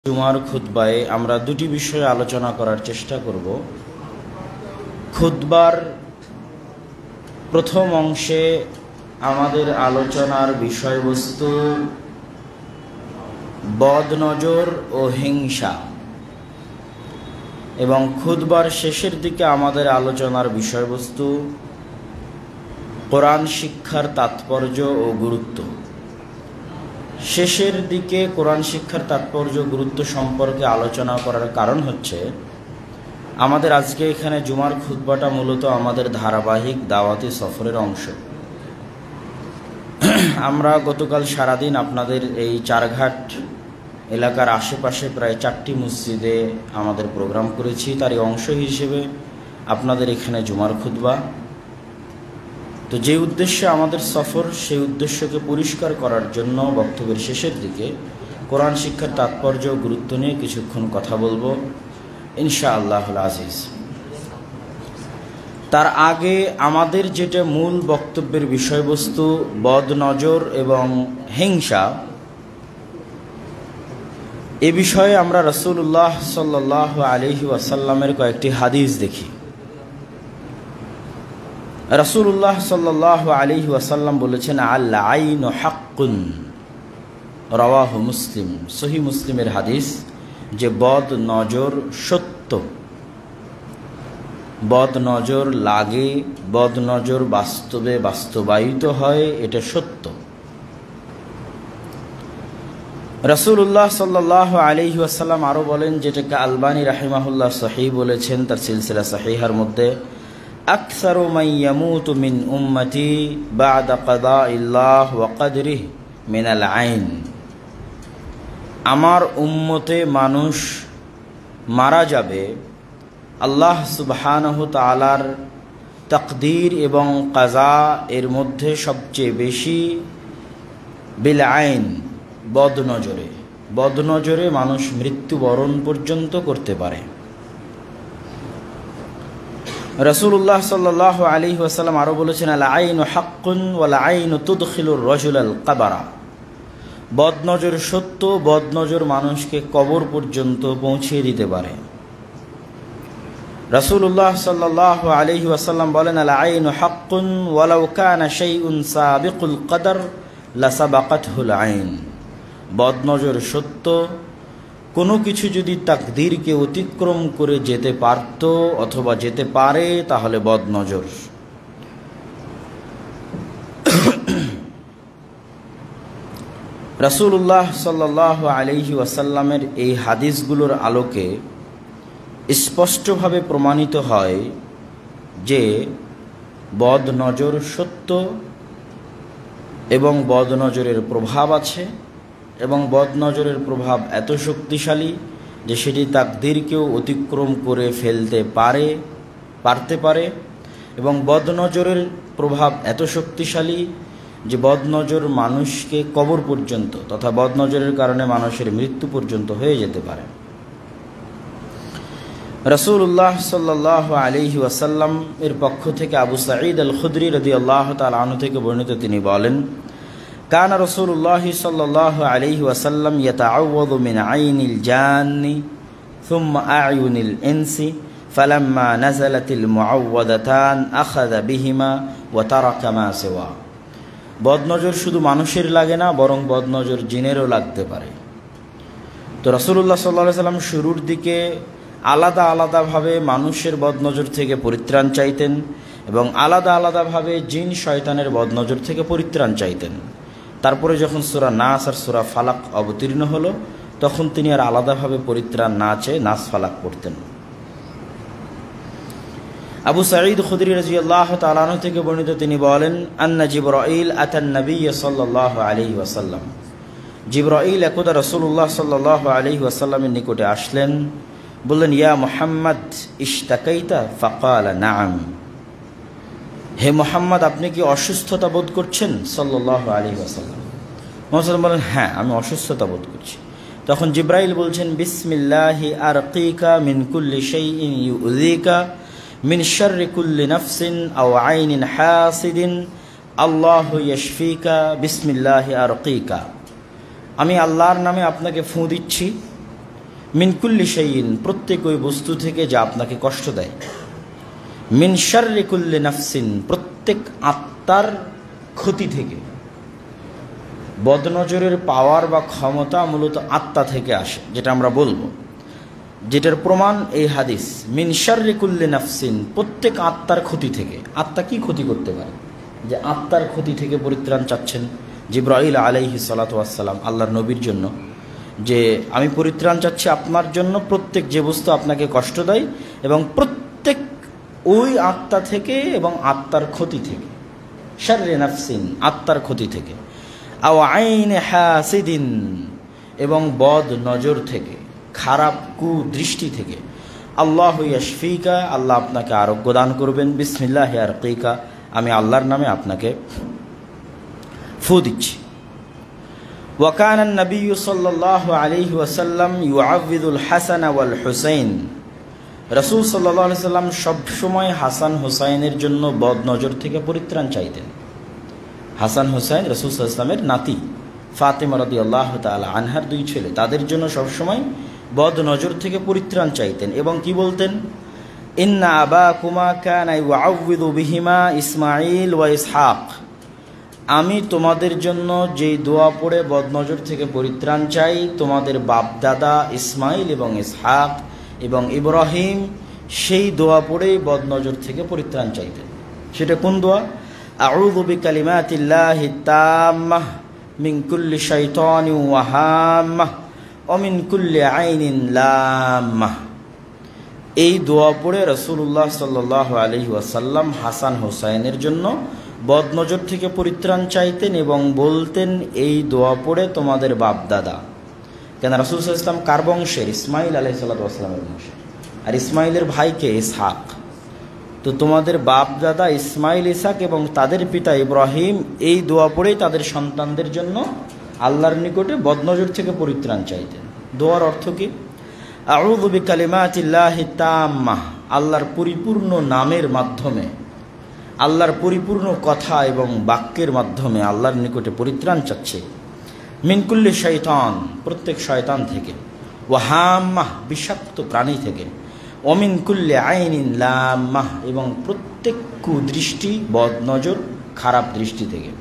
জুমার খুতবায় আমরা দুটি বিষয়ে আলোচনা করার চেষ্টা করব। খুতবার প্রথম অংশে আমাদের আলোচনার বিষয়বস্তু বদনজর ও হিংসা, এবং খুতবার শেষের দিকে আমাদের আলোচনার বিষয়বস্তু কোরআন শিক্ষার তাৎপর্য ও গুরুত্ব। শেষের দিকে কোরআন শিক্ষার তাৎপর্য গুরুত্ব সম্পর্কে আলোচনা করার কারণ হচ্ছে আমাদের আজকে এখানে জুমার খুতবাটা মূলত আমাদের ধারাবাহিক দাওয়াতি সফরের অংশ। আমরা গতকাল সারাদিন আপনাদের এই চারঘাট এলাকার আশেপাশে প্রায় 4টি মসজিদে আমাদের প্রোগ্রাম করেছি। তারই অংশ হিসেবে আপনাদের এখানে জুমার খুতবা। তো যে উদ্দেশ্যে আমাদের সফর, সেই উদ্দেশ্যকে পরিষ্কার করার জন্য বক্তব্যের শেষের দিকে কোরআন শিক্ষার তাৎপর্য ও গুরুত্ব নিয়ে কিছুক্ষণ কথা বলবো ইনশাআল্লাহুল আজিজ। তার আগে আমাদের যেটা মূল বক্তব্যের বিষয়বস্তু বদনজর এবং হিংসা, এ বিষয়ে আমরা রাসূলুল্লাহ সাল্লাল্লাহু আলাইহি ওয়াসাল্লামের কয়েকটি হাদিস দেখি। রাসূলুল্লাহ সাল্লাল্লাহু আলাইহি ওয়াসাল্লাম বলেছেন, আল আইনু হাক্কুন, রাওয়াহু মুসলিম, সহিহ মুসলিমের হাদিস, যে বদ নজর সত্য, বদ নজর লাগে, বদ নজর বাস্তবে বাস্তবায়িত হয়, এটা সত্য। রাসূলুল্লাহ সাল্লাল্লাহু আলাইহি ওয়াসাল্লাম আরো বলেন, যেটাকে আলবানী রাহিমাহুল্লাহ সহিহ বলেছেন তার সিলসিলা সহিহার মধ্যে, আকসারু মান ইয়ামুতু মিন উম্মতি বা'দা কাদাইল্লাহ ওয়া কদরিহি মিনাল আইন, আমার উম্মতে মানুষ মারা যাবে আল্লাহ সুবহানাহু তাআলার তাকদীর এবং কাজা এর মধ্যে সবচেয়ে বেশি বিল আইন, বদনজরে। বদনজরে মানুষ মৃত্যুবরণ পর্যন্ত করতে পারে। রাসূলুল্লাহ সাল্লাল্লাহু আলাইহি ওয়াসাল্লাম আরো বলেছেন, আল আইনু হাক্কুন ওয়াল আইনু তুদখিলুর রাজুলাল কাবারা, বদনজর সত্য, বদনজর মানুষকে কবর পর্যন্ত পৌঁছিয়ে দিতে পারে। রাসূলুল্লাহ সাল্লাল্লাহু আলাইহি ওয়াসাল্লাম বলেন, আল আইনু হাক্কুন ওয়ালাউ কানা শাইউন সাবিকুল কদর লাসাবাকাতহুল আইন, বদনজর সত্য, কোনো কিছু যদি তাকদীরকে অতিক্রম করে যেতে পারত অথবা যেতে পারে তাহলে বদনজর। রাসূলুল্লাহ সাল্লাল্লাহু আলাইহি ওয়াসাল্লামের এই হাদিসগুলোর আলোকে স্পষ্টভাবে প্রমাণিত হয় যে বদনজর সত্য এবং বদনজরের প্রভাব আছে, এবং বদনজরের প্রভাব এত শক্তিশালী যে সেটি তাকদীরকেও অতিক্রম করে ফেলতে পারতে পারে, এবং বদনজরের প্রভাব এত শক্তিশালী যে বদনজর মানুষকে কবর পর্যন্ত তথা বদনজরের কারণে মানুষের মৃত্যু পর্যন্ত হয়ে যেতে পারে। রাসূলুল্লাহ সাল্লাল্লাহু আলাইহি ওয়াসাল্লাম এর পক্ষ থেকে আবু সাঈদ আল খুদরি রাদিয়াল্লাহু তাআলা আনহু থেকে বর্ণিত, তিনি বলেন, কানা রাসূলুল্লাহ সাল্লাল্লাহু আলাইহি ওয়াসাল্লাম ইয়াতাআওয়াযু মিন আইনিল জান্নি থুম্মা আ'য়ুনিল ইনসি ফালাম্মা নাযালাতিল মুআওয়াযাতান আখাযা বিহিমা ওয়া তারাকা মা সিওয়া। বদনজর শুধু মানুষের লাগে না, বরং বদনজর জিনেরও লাগতে পারে। তো রাসূলুল্লাহ সাল্লাল্লাহু আলাইহি ওয়াসাল্লাম শুরুর দিকে আলাদা আলাদাভাবে মানুষের বদনজর থেকে পরিত্রাণ চাইতেন এবং আলাদা আলাদাভাবে জিন শয়তানের বদনজর থেকে পরিত্রাণ চাইতেন। তারপরে যখন সূরা নাস আর সূরা ফালাক অবতীর্ণ হলো, তখন তিনি আর আলাদাভাবে পরিত্রাণ না চেয়ে নাস ফালাক পড়তেন। আবু সাঈদ খুদরি রাদিয়াল্লাহু তাআলা আনহু থেকে বর্ণিত, তিনি বলেন, আন্না জিবরাইল আতান নবী সাল্লাল্লাহু আলাইহি ওয়াসাল্লাম, জিবরাইল একদা রাসূলুল্লাহ সাল্লাল্লাহু আলাইহি ওয়াসাল্লামের নিকটে আসলেন, বললেন, ইয়া মুহাম্মদ ইশতাকাইতা? ফাকালা নাআম, হে মুহাম্মদ, আপনি কি অসুস্থতা বোধ করছেন? সাল্লাল্লাহু আলাইহি ওয়াসাল্লাম মুহাম্মদ বলেন, হ্যাঁ, আমি অসুস্থতা বোধ করছি। তখন জিবরাইল বলছেন, বিসমিল্লাহি আরকিকা মিন কুল্লি শাইইন ইউযিকা মিন শাররি কুল্লি নাফসিন আও আইনিন হাসিদিন আল্লাহু ইয়াশফিকা বিসমিল্লাহি আরকিকা, আমি আল্লাহর নামে আপনাকে ফুঁ দিচ্ছি মিন কুল্লি শাইইন, প্রত্যেক ওই বস্তু থেকে যা আপনাকে কষ্ট দেয়। মিন শাররি কুল্লি নাফসিন, প্রত্যেক আত্মার ক্ষতি থেকে। বদনজরের পাওয়ার বা ক্ষমতা মূলত আত্মা থেকে আসে, যেটা আমরা বলবো, যেটার প্রমাণ এই হাদিস। মিন শাররি কুল্লি নাফসিন, প্রত্যেক আত্মার ক্ষতি থেকে। আত্মা কি ক্ষতি করতে পারে যে আত্মার ক্ষতি থেকে পরিত্রাণ চাচ্ছেন জিবরাইল আলাইহিস সালাতু ওয়াস সালাম আল্লাহর নবীর জন্য, যে আমি পরিত্রাণ চাচ্ছি আপনার জন্য প্রত্যেক যে বস্তু আপনাকে কষ্ট দেয় এবং প্রত্যেক ওই আত্মা থেকে এবং আত্মার ক্ষতি থেকে। শাররি নাফসিন, আত্মার ক্ষতি থেকে। আও আইনে হাসিদিন, এবং বদ নজর থেকে, খারাপ কুদৃষ্টি থেকে। আল্লাহু ইয়াশফিকা, আল্লাহ আপনাকে আরোগ্য দান করবেন। বিসমিল্লাহি আরকিকা, আমি আল্লাহর নামে আপনাকে ফু দিচ্ছি। ওয়াকানা নবী সাল্লাল্লাহু আলাইহি ওয়াসাল্লাম ইউআউযুল হাসান ওয়াল হুসাইন, রাসূল সাল্লাল্লাহু আলাইহি ওয়াসাল্লাম সবসময় হাসান হুসাইনের জন্য বদ নজর থেকে পরিত্রাণ চাইতেন। হাসান হুসাইন রাসূল সাল্লাল্লাহু আলাইহি ওয়াসাল্লামের নাতি, ফাতেমা রাদিয়াল্লাহু তাআলা আনহার দুই ছেলে, তাদের জন্য সবসময় বদ নজর থেকে পরিত্রাণ চাইতেন। এবং কি বলতেন? ইন্না আবাকুমা কানা ইউআউযু বিহিমা ইসমাঈল ওয়া ইসহাক, আমি তোমাদের জন্য যেই দোয়া পড়ে বদনজর থেকে পরিত্রাণ চাই, তোমাদের বাপদাদা ইসমাইল এবং ইসহাক এবং ইব্রাহিম সেই দোয়া পড়েই বদনজর থেকে পরিত্রাণ চাইতেন। সেটা কোন দোয়া? আউযু বিকালিমাতিল্লাহি তাম্মাহ মিন কুল্লি শাইতানিন ওয়া হাম্মাহ ওয়া মিন কুল্লি আইনিন লাম্মাহ। এই দোয়া পড়ে রাসূলুল্লাহ সাল্লাল্লাহু আলাইহি ওয়াসাল্লাম হাসান হুসাইনের জন্য বদনজর থেকে পরিত্রাণ চাইতেন এবং বলতেন, এই দোয়া পড়ে তোমাদের বাপদাদা, কেন রাসূল সাল্লাল্লাহু আলাইহি ওয়াসাল্লাম কার বংশের? ইসমাইল আলাইহিস সালাতু ওয়াসসালামের বংশের। আর ইসমাইলের ভাইকে ইসহাক। তো তোমাদের বাপদাদা ইসমাইল, ইসহাক এবং তাদের পিতা ইব্রাহিম এই দোয়া পড়েই তাদের সন্তানদের জন্য আল্লাহর নিকটে বদনজর থেকে পরিত্রাণ চাইতেন। দোয়ার অর্থ কি? আউযু বিকালিমাতিল্লাহি তাম্মাহ, আল্লাহর পরিপূর্ণ নামের মাধ্যমে, আল্লাহর পরিপূর্ণ কথা এবং বাক্যের মাধ্যমে আল্লাহর নিকটে পরিত্রাণ চাচ্ছে। মিন কুল্লি শাইতান, প্রত্যেক শয়তান থেকে। ওয়া হাম্মাহ, বিষাক্ত প্রাণী থেকে। ওমিন কুল্লি আইনিন লাম্মাহ, এবং প্রত্যেক কুদৃষ্টি, বদনজর, খারাপ দৃষ্টি থেকে।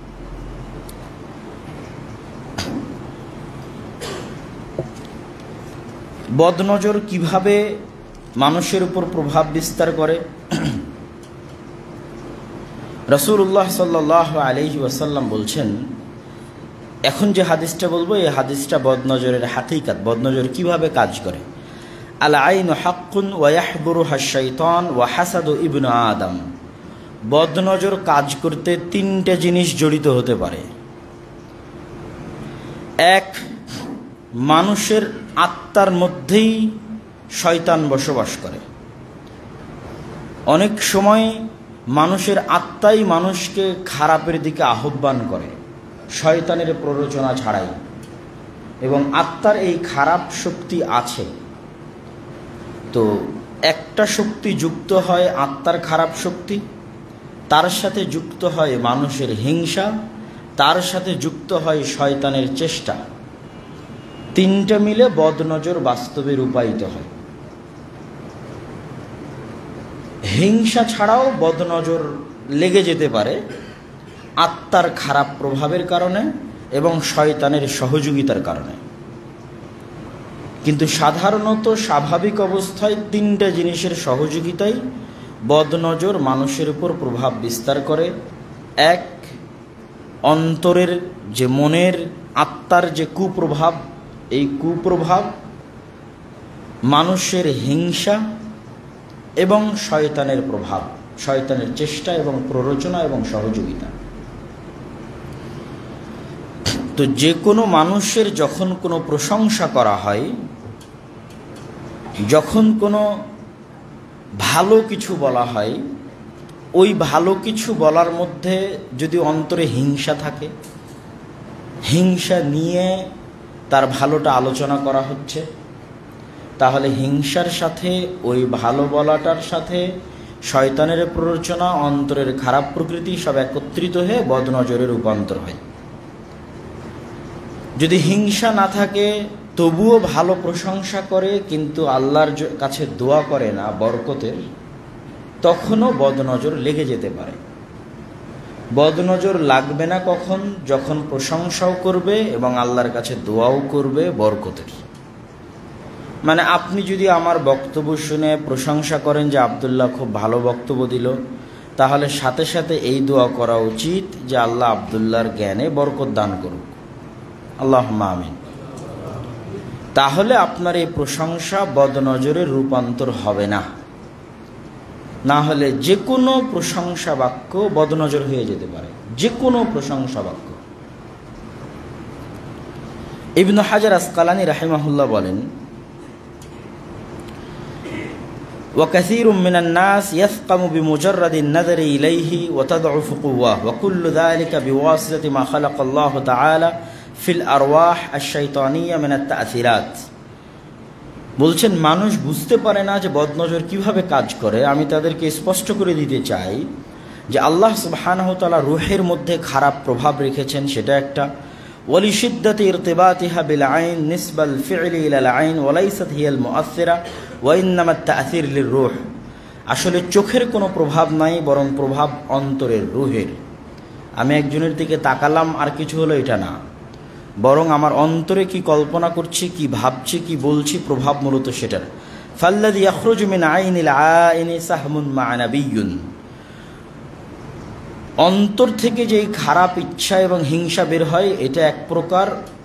বদনজর কিভাবে মানুষের উপর প্রভাব বিস্তার করে? রাসূলুল্লাহ সাল্লাল্লাহু আলাইহি ওয়াসাল্লাম বলছেন, এখন যে হাদিসটা বলবো এই হাদিসটা বদনজরের হাকিকাত, বদনজর কিভাবে কাজ করে। আল আইনু হাক্কুন ওয়া ইয়াহদুরুহা শাইতান ওয়া হাসাদু ইবনু আদম, বদনজর কাজ করতে তিনটে জিনিস জড়িত হতে পারে। এক, মানুষের আত্মার মধ্যেই শয়তান বসবাস করে। অনেক সময় মানুষের আত্মাই মানুষকে খারাপের দিকে আহ্বান করে, শয়তানের প্ররোচনা ছাড়াই। এবং আত্মার এই খারাপ শক্তি আছে। তো একটা শক্তি যুক্ত হয় আত্মার খারাপ শক্তি, তার সাথে যুক্ত হয় মানুষের হিংসা, তার সাথে যুক্ত হয় শয়তানের চেষ্টা। তিনটা মিলে বদনজর বাস্তবে রূপায়িত হয়। হিংসা ছাড়াও বদনজর লেগে যেতে পারে আত্মার খারাপ প্রভাবের কারণে এবং শয়তানের সহযোগিতার কারণে। কিন্তু সাধারণত স্বাভাবিক অবস্থায় তিনটা জিনিসের সহযোগিতাই বদনজর মানুষের উপর প্রভাব বিস্তার করে। এক, অন্তরের যে মনের আত্মার যে কুপ্রভাব, এই কুপ্রভাব, মানুষের হিংসা এবং শয়তানের প্রভাব, শয়তানের চেষ্টা এবং প্ররোচনা এবং সহযোগিতা। তো যে কোনো মানুষের যখন কোনো প্রশংসা করা হয়, যখন কোনো ভালো কিছু বলা হয়, ওই ভালো কিছু বলার মধ্যে যদি অন্তরে হিংসা থাকে, হিংসা নিয়ে তার ভালোটা আলোচনা করা হচ্ছে, তাহলে হিংসার সাথে ওই ভালো বলাটার সাথে শয়তানের প্ররোচনা, অন্তরের খারাপ প্রকৃতি সব একত্রিত হয়ে বদনজরে রূপান্তর হয়। যদি হিংসা না থাকে তবুও ভালো প্রশংসা করে কিন্তু আল্লাহর কাছে দোয়া করে না বরকতের, তখনও বদনজর লেগে যেতে পারে। বদনজর লাগবে না কখন? যখন প্রশংসাও করবে এবং আল্লাহর কাছে দোয়াও করবে বরকতের। মানে আপনি যদি আমার বক্তব্য শুনে প্রশংসা করেন যে আব্দুল্লাহ খুব ভালো বক্তব্য দিল, তাহলে সাথে সাথে এই দোয়া করা উচিত যে আল্লাহ আব্দুল্লাহর জ্ঞানে বরকত দান করুক, আল্লাহুম্মা আমিন। তাহলে আপনার এই প্রশংসা বদনজরের রূপান্তর হবে না। না হলে যে কোনো প্রশংসা বাক্য বদনজর হয়ে যেতে পারে, যে কোনো প্রশংসা বাক্য। ইবনে হাজার আসকালানী রাহিমাহুল্লাহ বলেন, وكثير من الناس يثقم بمجرد النظر إليه وتضعف قواه وكل ذلك بواسطة ما خلق الله تعالى في الأرواح الشيطانية من التأثيرات। বলছেন মানুষ বুঝতে পারে না যে বদনজর কিভাবে কাজ করে। আমি তাদেরকে স্পষ্ট করে দিতে চাই যে আল্লাহ সুবহানাহু ওয়া তাআলা রূহের মধ্যে খারাপ প্রভাব রেখেছেন, সেটা একটা। ওয়ালিশিদ্দাতি ইরতিবাতিহা বিল আইন নিসবাল ফি'লি ইলাল আইন ওয়ালাইসাত হিয়াল মুআসসিরা ওয়া ইন্নামা তা'সির লিররূহ। আসলে চোখের কোনো প্রভাব নাই, বরং প্রভাব অন্তরের, রূহের। আমি একজনের দিকে তাকালাম আর কিছু হলো, এটা না, বরং আমার অন্তরে কি কল্পনা করছি, কি ভাবছি, কি বলছি, প্রভাব মূলত সেটার। ফাল্লাযী ইয়াখরুজু মিন আইনিল আইনি সাহমুন মা নাবিয়্যুন। অন্তর থেকে যেই খারাপ ইচ্ছা এবং হিংসা বের হয়, এটা এক প্রকার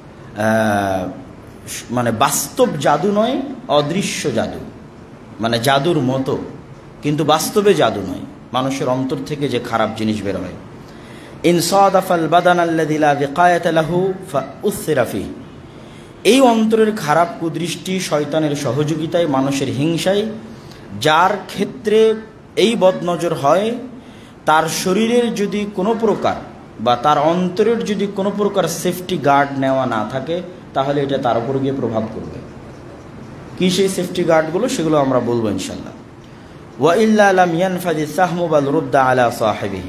মানে বাস্তব জাদু নয়, অদৃশ্য জাদু, মানে জাদুর মতো, কিন্তু বাস্তবে জাদু নয়। মানুষের অন্তর থেকে যে খারাপ জিনিস বের হয়। ইনসাদাফাল বাদান আল্লাযী লা বিকায়াতা লাহু ফাউসিরা ফিহি। এই অন্তরের খারাপ কুদৃষ্টি শয়তানের সহযোগিতায়, মানুষের হিংসায়, যার ক্ষেত্রে এই বদনজর হয়, তার শরীরের যদি কোনো প্রকার বা তার অন্তরের যদি কোনো প্রকার সেফটি গার্ড নেওয়া না থাকে, তাহলে এটা তার উপর গিয়ে প্রভাব করবে। কি সেই সেফটি গার্ডগুলো, সেগুলো আমরা বলবো ইনশাআল্লাহ। ওয়া ইল্লা লাম ইয়ানফাযি সাহমু বাল রুদ্দা আলা সাহিবিহি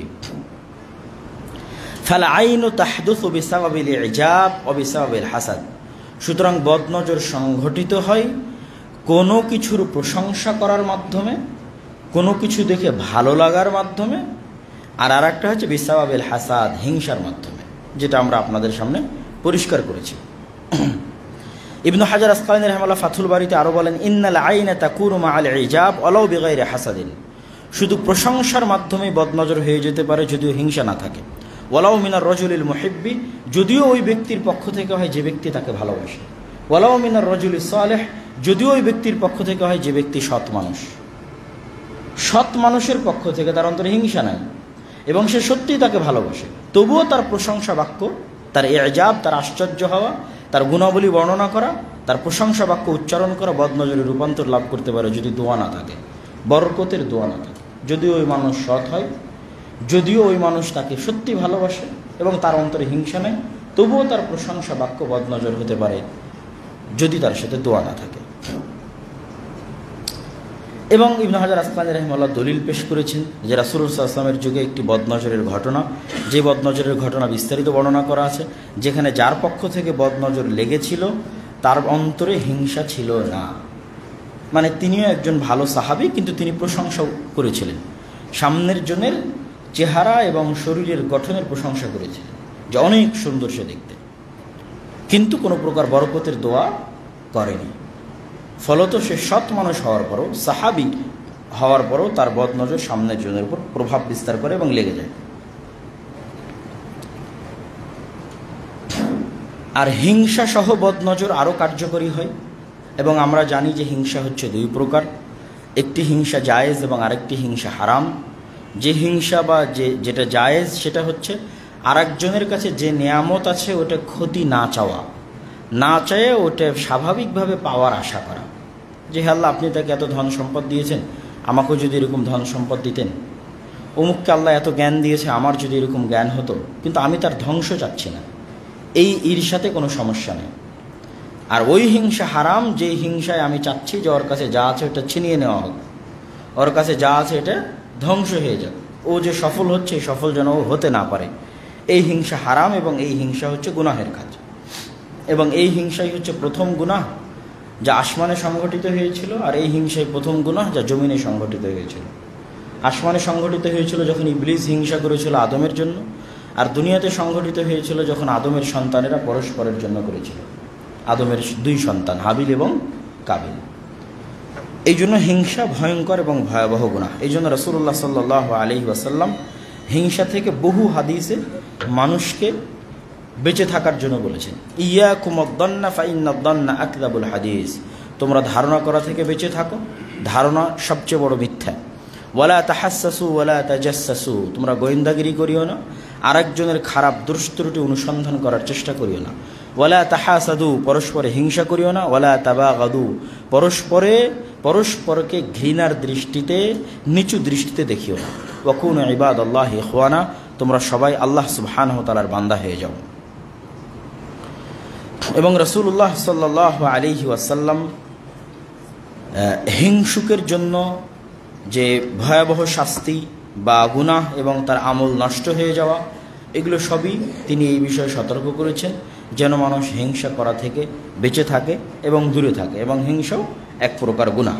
ফাল আইনু তাহদুসু বিসাবাবিল ইজাব ওয়া বিসাবাবিল হাসাদ। সুতরাং বদনজর সংঘটিত হয় কোনো কিছুর প্রশংসা করার মাধ্যমে, কোনো কিছু দেখে ভালো লাগার মাধ্যমে, আর আরেকটা হচ্ছে বিসাবাবিল হাসাদ, হিংসার মাধ্যমে, যেটা আমরা আপনাদের সামনে পরিষ্কার করেছি। ইবনে হাজার আসকালানী রাহিমাহুল্লাহ ফাথুল বারীতে আরো বলেন, ইন্নাল আইনা তাকুনু মাআল ইজাব ওয়ালাউ বিগাইরি হাসাদিন। শুধু প্রশংসার মাধ্যমে বদনজর হয়ে যেতে পারে যদিও হিংসা না থাকে। ওয়ালাউ মিনার রজুলিল মুহিব্বি, যদিও ওই ব্যক্তির পক্ষ থেকে হয় যে ব্যক্তি তাকে ভালোবাসে। ওয়ালাউ মিনার রজুলিস সালেহ, যদিও ওই ব্যক্তির পক্ষ থেকে হয় যে ব্যক্তি সৎ মানুষ। সৎ মানুষের পক্ষ থেকে তার অন্তরে হিংসা নাই এবং সে সত্যিই তাকে ভালোবাসে, তবুও তার প্রশংসা বাক্য, তার ইজাব, তার আশ্চর্য হওয়া, তার গুণাবলী বর্ণনা করা, তার প্রশংসা বাক্য উচ্চারণ করা বদনজরে রূপান্তর লাভ করতে পারে যদি দোয়া না থাকে, বরকতের দোয়া না থাকে। যদিও ওই মানুষ সৎ হয়, যদিও ওই মানুষ তাকে সত্যি ভালোবাসে এবং তার অন্তরে হিংসা নেই, তবুও তার প্রশংসা বাক্য বদনজর হতে পারে যদি তার সাথে দোয়া না থাকে। এবং ইবনে হাজার আসকালানী রাহিমাহুল্লাহ দলিল পেশ করেছেন যে রাসূলুল্লাহ সাল্লাল্লাহু আলাইহি ওয়াসাল্লামের যুগে একটি বদনজরের ঘটনা, যে বদনজরের ঘটনা বিস্তারিত বর্ণনা করা আছে, যেখানে যার পক্ষ থেকে বদনজর লেগেছিল তার অন্তরে হিংসা ছিল না। মানে তিনিও একজন ভালো সাহাবী, কিন্তু তিনি প্রশংসা করেছিলেন, সামনের জনের চেহারা এবং শরীরের গঠনের প্রশংসা করেছিলেন যে অনেক সুন্দর সে দেখতে, কিন্তু কোনো প্রকার বরকতের দোয়া করেনি। ফলত সে সৎ মানুষ হওয়ার পরও, সাহাবী হওয়ার পরও তার বদনজর সামনের জনের উপর প্রভাব বিস্তার করে এবং লেগে যায়। আর হিংসা সহ বদনজর আরও কার্যকরী হয়। এবং আমরা জানি যে হিংসা হচ্ছে দুই প্রকার, একটি হিংসা জায়েজ এবং আরেকটি হিংসা হারাম। যে হিংসা বা যেটা জায়েজ সেটা হচ্ছে আরেকজনের কাছে যে নেয়ামত আছে ওটা ক্ষতি না চাওয়া, না চাইয়ে ওটা স্বাভাবিকভাবে পাওয়ার আশা করা, যে হে আল্লাহ আপনি তাকে এত ধন সম্পদ দিয়েছেন, আমাকেও যদি এরকম ধন সম্পদ দিতেন, অমুককে আল্লাহ এত জ্ঞান দিয়েছে, আমার যদি এরকম জ্ঞান হতো, কিন্তু আমি তার ধ্বংস চাচ্ছি না। এই ঈর্ষাতে কোনো সমস্যা নেই। আর ওই হিংসা হারাম, যেই হিংসায় আমি চাচ্ছি যে ওর কাছে যা আছে ওটা ছিনিয়ে নেওয়া হোক, ওর কাছে যা আছে এটা ধ্বংস হয়ে যাক, ও যে সফল হচ্ছে সফল যেন ও হতে না পারে। এই হিংসা হারাম এবং এই হিংসা হচ্ছে গুনাহের কাজ। এবং এই হিংসাই হচ্ছে প্রথম গুনাহ যা আসমানে সংঘটিত হয়েছিল, আর এই হিংসাই প্রথম গুনাহ যা জমিনে সংঘটিত হয়েছিল। আসমানে সংঘটিত হয়েছিল যখন ইবলিস হিংসা করেছিল আদমের জন্য, আর দুনিয়াতে সংঘটিত হয়েছিল যখন আদমের সন্তানেরা পরস্পরের জন্য করেছিল, আদমের দুই সন্তান হাবিল এবং কাবিল। এই জন্য হিংসা ভয়ঙ্কর এবং ভয়াবহ গুনাহ। এই জন্য রাসূলুল্লাহ সাল্লাল্লাহু আলাইহি ওয়াসাল্লাম হিংসা থেকে বহু হাদিসে মানুষকে বেঁচে থাকার জন্য বলেছেন, ইয়াকুমুদ-দান্না ফাইন্নাদ-দান্না আকযাবুল হাদিস, তোমরা ধারণা করা থেকে বেঁচে থাকো, ধারণা সবচেয়ে বড় মিথ্যা। ওয়ালা তাহাসসাসু ওয়ালা তাজাসসাসু, তোমরা গোয়েন্দাগিরি করিও না, আরেকজনের খারাপ দুষ্ত্রুটি অনুসন্ধান করার চেষ্টা করিও না। ওয়ালা তাহাসাদু, পরস্পরে হিংসা করিও না। ওয়ালা তাবাগাদু, পরস্পরকে ঘৃণার দৃষ্টিতে, নিচু দৃষ্টিতে দেখিও না। ওয়াকুনু ইবাদাল্লাহি ইখওয়ানা, তোমরা সবাই আল্লাহ সুবহানাহু ওয়া তাআলার বান্দা হয়ে যাও। এবং রাসূলুল্লাহ সাল্লাল্লাহু আলাইহি ওয়াসাল্লাম হিংসুকের জন্য যে ভয়াবহ শাস্তি বা গুনাহ এবং তার আমল নষ্ট হয়ে যাওয়া, এগুলো সবই তিনি এই বিষয়ে সতর্ক করেছেন, যেন মানুষ হিংসা করা থেকে বেঁচে থাকে এবং দূরে থাকে। এবং হিংসাও এক প্রকার গুনাহ।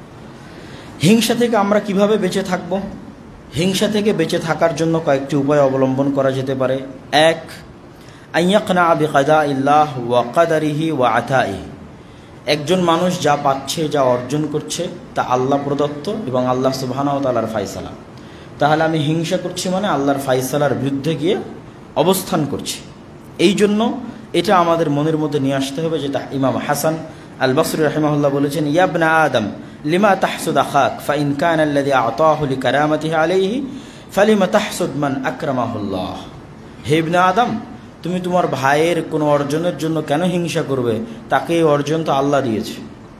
হিংসা থেকে আমরা কিভাবে বেঁচে থাকব? হিংসা থেকে বেঁচে থাকার জন্য কয়েকটি উপায় অবলম্বন করা যেতে পারে। এক, আইয়াকনা বিকাদাইল্লাহ ওয়া কাদারিহি ওয়া আতাইহি, একজন মানুষ যা পাচ্ছে, যা অর্জন করছে তা আল্লাহ প্রদত্ত এবং আল্লাহ সুবহানাহু ওয়া তাআলার ফায়সালা। তাহলে আমি হিংসা করছি মানে আল্লাহর ফায়সালার বিরুদ্ধে গিয়ে অবস্থান করছি। এই জন্য এটা আমাদের মনের মধ্যে নিয়ে আসতে হবে, যেটা ইমাম হাসান আল বসরি রাহিমাহুল্লাহ বলেছেন, ইয়া ইবনা আদম লিমা তাহসুদ আখাক ফাইন কানা আল্লাযী আ'তাহু লিকারামাতিহি আলাইহি ফালিমা তাহসুদ মান আকরামাহুল্লাহ। হে ইবনে আদম, তুমি তোমার ভাইয়ের কোনো অর্জনের জন্য কেন হিংসা করবে? তাকে এই অর্জন তো আল্লাহ দিয়েছে।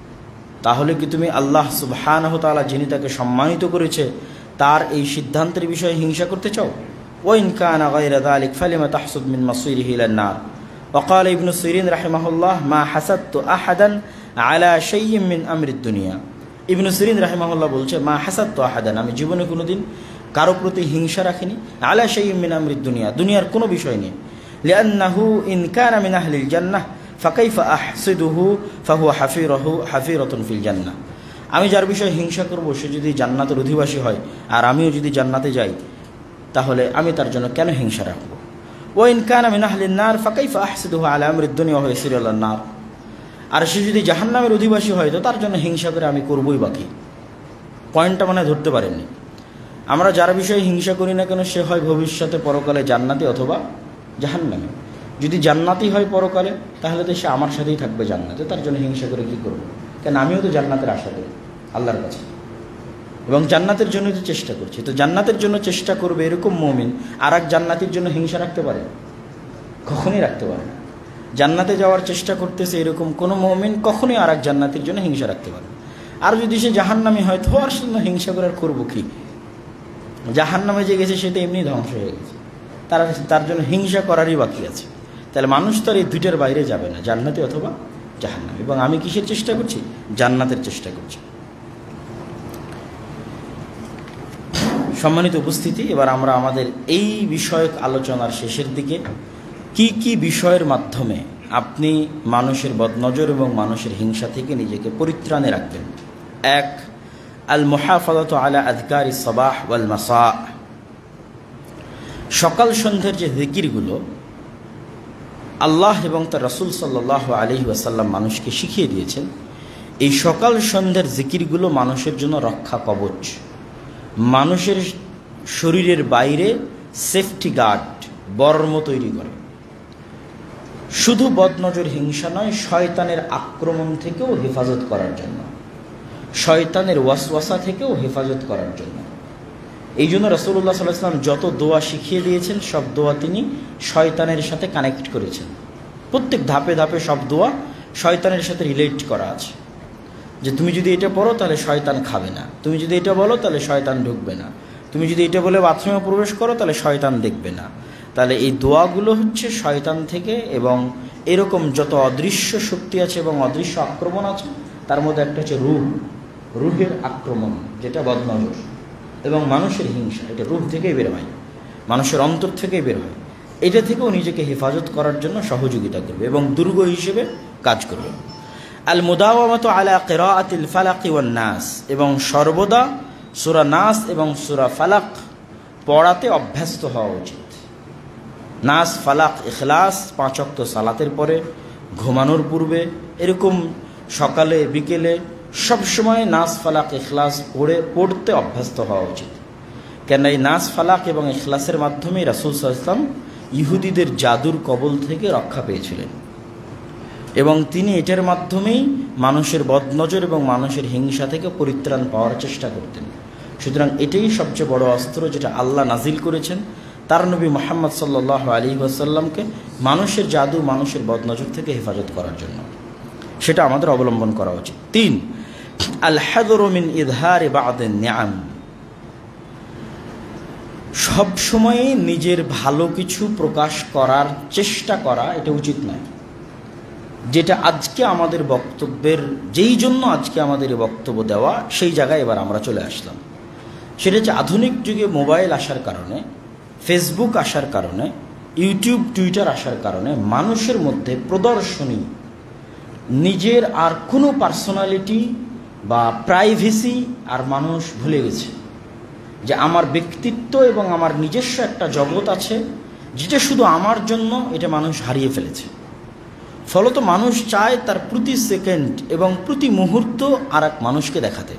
তাহলে কি তুমি আল্লাহ সুবহানাহু ওয়া তাআলা যিনি তাকে সম্মানিত করেছে তার এই সিদ্ধান্তের বিষয়ে হিংসা করতে চাও? ওয়াইন কানা গায়রা যালিক ফালিমা তাহসুদ মিন মাসিরিহি ইলান নার। ওয়াকাল ইবনু সিরিন রাহিমাহুল্লাহ, মা হাসাদতু আহাদান আলা শাইইন মিন আমরিদ দুনিয়া। ইবনু সিরিন রাহিমাহুল্লাহ বলছে, মা হাসাদতু আহাদান, আমি জীবনে কোনোদিন কারো প্রতি হিংসা রাখিনি, আলা শাইইন মিন আমরিদ দুনিয়া, দুনিয়ার কোনো বিষয় নেই। লিআন্নাহু ইন কানা মিন আহলিল জান্নাহ ফাকাইফা আহসিদুহু ফাহুয়া হাফিরাতুন ফিল জান্নাহ। আমি যার বিষয়ে হিংসা করব সে যদি জান্নাতের অধিবাসী হয় আর আমিও যদি জান্নাতে যাই, তাহলে আমি তার জন্য কেন হিংসা রাখবো? ওয়া ইন কানা মিন আহলিন নার ফাকাইফা আহসিদুহু আলা আমরিদ দুনিয়া ওয়া ইয়াসিরু আলান নার। আর সে যদি জাহান্নামের অধিবাসী হয় তো তার জন্য হিংসা করে আমি করবই বাকি। পয়েন্টটা মানে ধরতে পারেননি। আমরা যার বিষয়ে হিংসা করি না কেন সে হয় ভবিষ্যতে পরকালে জান্নাতি অথবা জাহান্নামে। যদি জান্নাতি হয় পরকালে তাহলে তো সে আমার সাথেই থাকবে জান্নাতে, তার জন্য হিংসা করে কি করব? কেন আমিও তো জান্নাতের আশা করি আল্লাহর কাছে এবং জান্নাতের জন্য তো চেষ্টা করছি। তো জান্নাতের জন্য চেষ্টা করবে এরকম মুমিন আর এক জান্নাতির জন্য হিংসা রাখতে পারে? কখনোই রাখতে পারে না। জান্নাতে যাওয়ার চেষ্টা করতেছে এরকম কোনো মুমিন কখনোই আর এক জান্নাতির জন্য হিংসা রাখতে পারে। আর যদি সে জাহান্নামী হয় তো আর জন্য হিংসা করে আর করবো কি? জাহান্নামে যে গেছে সেটা এমনি ধ্বংস হয়ে গেছে, তার জন্য হিংসা করারই বাকি আছে। তাহলে মানুষ তো আর এই দুইটার বাইরে যাবে না, জান্নাতি অথবা জাহান্নাম। এবং আমি কিসের চেষ্টা করছি? জান্নাতের চেষ্টা করছি। সম্মানিত উপস্থিতি, এবার আমরা আমাদের এই বিষয়ক আলোচনার শেষের দিকে কি কি বিষয়ের মাধ্যমে আপনি মানুষের বদনজর এবং মানুষের হিংসা থেকে নিজেকে পরিত্রাণে রাখবেন। এক, আল মুহাফাযাতু আলা আযকারিস সাবাহ ওয়াল মাসা। সকাল সন্ধ্যের যে জিকিরগুলো আল্লাহ এবং তার রাসূল সাল্লাল্লাহু আলাইহি ওয়াসাল্লাম মানুষকে শিখিয়ে দিয়েছেন, এই সকাল সন্ধ্যের জিকিরগুলো মানুষের জন্য রক্ষা কবচ, মানুষের শরীরের বাইরে সেফটি গার্ড, বর্ম তৈরি করে। শুধু বদনজর হিংসা নয়, শয়তানের আক্রমণ থেকেও হেফাজত করার জন্য, শয়তানের ওয়াসওয়াসা থেকেও হেফাজত করার জন্য। এই জন্য রাসূলুল্লাহ সাল্লাল্লাহু আলাইহি ওয়াসাল্লাম যত দোয়া শিখিয়ে দিয়েছেন সব দোয়া তিনি শয়তানের সাথে কানেক্ট করেছেন। প্রত্যেক ধাপে ধাপে সব দোয়া শয়তানের সাথে রিলেট করা আছে, যে তুমি যদি এটা পড়ো তাহলে শয়তান খাবে না, তুমি যদি এটা বলো তাহলে শয়তান ঢুকবে না, তুমি যদি এটা বলে বাথরুমে প্রবেশ করো তাহলে শয়তান দেখবে না। তাহলে এই দোয়াগুলো হচ্ছে শয়তান থেকে এবং এরকম যত অদৃশ্য শক্তি আছে এবং অদৃশ্য আক্রমণ আছে তার মধ্যে একটা হচ্ছে রুহের আক্রমণ, যেটা বদনজর এবং মানুষের হিংসা, এটা রুহ থেকেই বের হয়, মানুষের অন্তর থেকেই বের হয়। এটা থেকেও নিজেকে হেফাজত করার জন্য সহযোগিতা করবে এবং দুর্গ হিসেবে কাজ করবে। আল মুদাওয়ামাতু আলা কিরাআতিল ফালাক ওয়ান নাস, এবং সর্বদা সূরা নাস এবং সূরা ফালাক পড়াতে অভ্যস্ত হওয়া উচিত। নাস, ফালাক, ইখলাস 5 ওয়াক্ত সালাতের পরে, ঘুমানোর পূর্বে, এরকম সকালে বিকেলে সবসময় নাস, ফালাক, ইখলাস পড়তে অভ্যস্ত হওয়া উচিত। কেন এই নাস, ফালাক এবং ইখলাসের মাধ্যমেই রাসূল সাল্লাল্লাহু আলাইহি ওয়াসাল্লাম ইহুদিদের জাদুর কবল থেকে রক্ষা পেয়েছিলেন, এবং তিনি এটার মাধ্যমেই মানুষের বদনজর এবং মানুষের হিংসা থেকে পরিত্রাণ পাওয়ার চেষ্টা করতেন। সুতরাং এটাই সবচেয়ে বড় অস্ত্র যেটা আল্লাহ নাজিল করেছেন তার নবী মুহাম্মদ সাল্লাল্লাহু আলাইহি ওয়াসাল্লামকে মানুষের জাদু, মানুষের বদনজর থেকে হেফাজত করার জন্য। সেটা আমাদের অবলম্বন করা উচিত। 3, আল হাযরু মিন ইযহারি বা'দিন নিআম, সব সময় নিজের ভালো কিছু প্রকাশ করার চেষ্টা করা এটা উচিত নয়। যেটা আজকে আমাদের বক্তব্যের, যেই জন্য আজকে আমাদের এই বক্তব্য দেওয়া, সেই জায়গায় এবার আমরা চলে আসলাম। সেটা হচ্ছে আধুনিক যুগে মোবাইল আসার কারণে, ফেসবুক আসার কারণে, ইউটিউব, টুইটার আসার কারণে মানুষের মধ্যে প্রদর্শনী, নিজের আর কোনো পার্সোনালিটি বা প্রাইভেসি আর মানুষ ভুলে গেছে। যে আমার ব্যক্তিত্ব এবং আমার নিজস্ব একটা জগৎ আছে যেটা শুধু আমার জন্য, এটা মানুষ হারিয়ে ফেলেছে। ফলত মানুষ চায় তার প্রতি সেকেন্ড এবং প্রতি মুহূর্ত আর এক মানুষকে দেখাতে,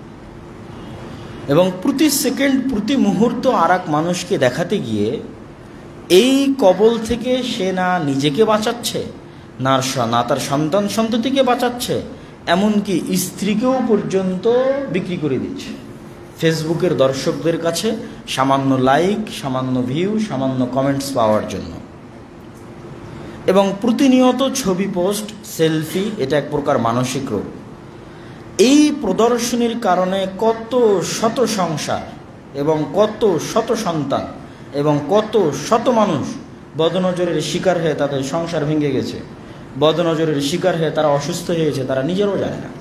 এবং প্রতি সেকেন্ড প্রতি মুহূর্ত আর এক মানুষকে দেখাতে গিয়ে এই কবল থেকে সে না নিজেকে বাঁচাচ্ছে, না তার সন্তান সন্ততিকে বাঁচাচ্ছে, এমনকি স্ত্রীকেও পর্যন্ত বিক্রি করে দিচ্ছে ফেসবুকের দর্শকদের কাছে সামান্য লাইক, সামান্য ভিউ, সামান্য কমেন্টস পাওয়ার জন্য। এবং প্রতিনিয়ত ছবি পোস্ট, সেলফি, এটা এক প্রকার মানসিক রোগ। এই প্রদর্শনীর কারণে কত শত সংসার এবং কত শত সন্তান এবং কত শত মানুষ বদনজরের শিকার হয়ে তাদের সংসার ভেঙে গেছে, বদনজরের শিকার হয়ে তারা অসুস্থ হয়েছে, তারা নিজেরও জানে না।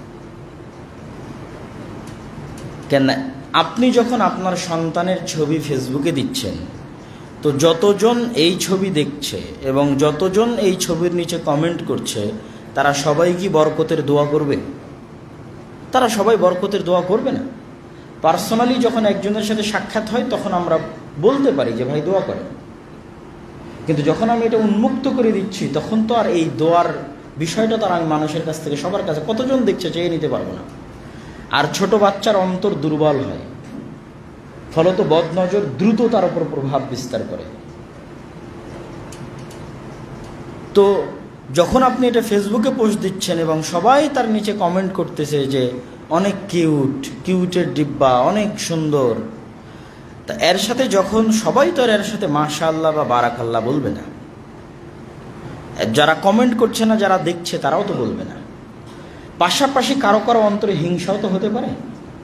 কেন আপনি যখন আপনার সন্তানের ছবি ফেসবুকে দিচ্ছেন, তো যতজন এই ছবি দেখছে এবং যতজন এই ছবির নিচে কমেন্ট করছে, তারা সবাই কি বরকতের দোয়া করবে? তারা সবাই বরকতের দোয়া করবে না। পার্সোনালি যখন একজনের সাথে সাক্ষাৎ হয় তখন আমরা বলতে পারি যে ভাই দোয়া করেন, কিন্তু যখন আমি এটা উন্মুক্ত করে দিচ্ছি তখন তো আর এই দোয়ার বিষয়টা তার আমি মানুষের কাছ থেকে, সবার কাছে কতজন দেখছে চেয়ে নিতে পারবো না। আর ছোট বাচ্চার অন্তর দুর্বল হয়, ফলত বদনজর দ্রুত তার উপর প্রভাব বিস্তার করে। তো যখন আপনি এটা ফেসবুকে পোস্ট দিচ্ছেন এবং সবাই তার নিচে কমেন্ট করতেছে যে অনেক কিউট, কিউটের ডিব্বা, অনেক সুন্দর, তা এর সাথে যখন সবাই তো এর সাথে মাশাআল্লাহ বা বারাকাল্লাহ বলবে না, যারা কমেন্ট করছে না, যারা দেখছে তারাও তো বলবে না। পাশাপাশি কারো কারো অন্তরে হিংসাও তো হতে পারে।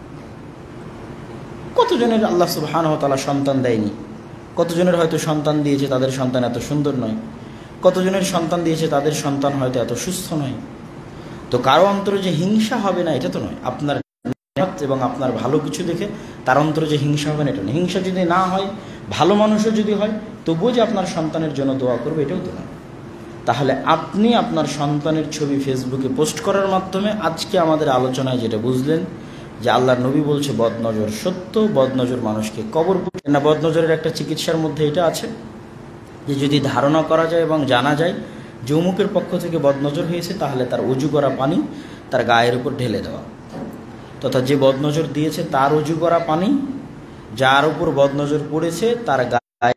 কতজনের আল্লাহ সুবহানাহু ওয়া তাআলা সন্তান দেয়নি, কতজনের হয়তো সন্তান দিয়েছে, তাদের সন্তান এত সুন্দর নয়, কতজনের সন্তান দিয়েছে, তাদের সন্তান হয়তো এত সুস্থ নয়। তো কারো অন্তরে যে হিংসা হবে না এটা তো নয়। আপনার এবং আপনার ভালো কিছু দেখে তার অন্তরে যে হিংসা হবে না এটা নয়। হিংসা যদি না হয়, ভালো মানুষও যদি হয়, তবুও যে আপনার সন্তানের জন্য দোয়া করবে এটাও তো নয়। তাহলে আপনি আপনার সন্তানের ছবি ফেসবুকে পোস্ট করার মাধ্যমে আজকে আমাদের আলোচনায় যেটা বুঝলেন যে আল্লাহর নবী বলছে বদনজর সত্য, বদনজর মানুষকে কবর না। বদনজরের একটা চিকিৎসার মধ্যে এটা আছে যে যদি ধারণা করা যায় এবং জানা যায় যে অমুকের পক্ষ থেকে বদনজর হয়েছে, তাহলে তার অজু করা পানি তার গায়ের উপর ঢেলে দেওয়া, তথা যে বদনজর দিয়েছে তার অজু করা পানি যার উপর বদনজর পড়েছে তার গায়ে।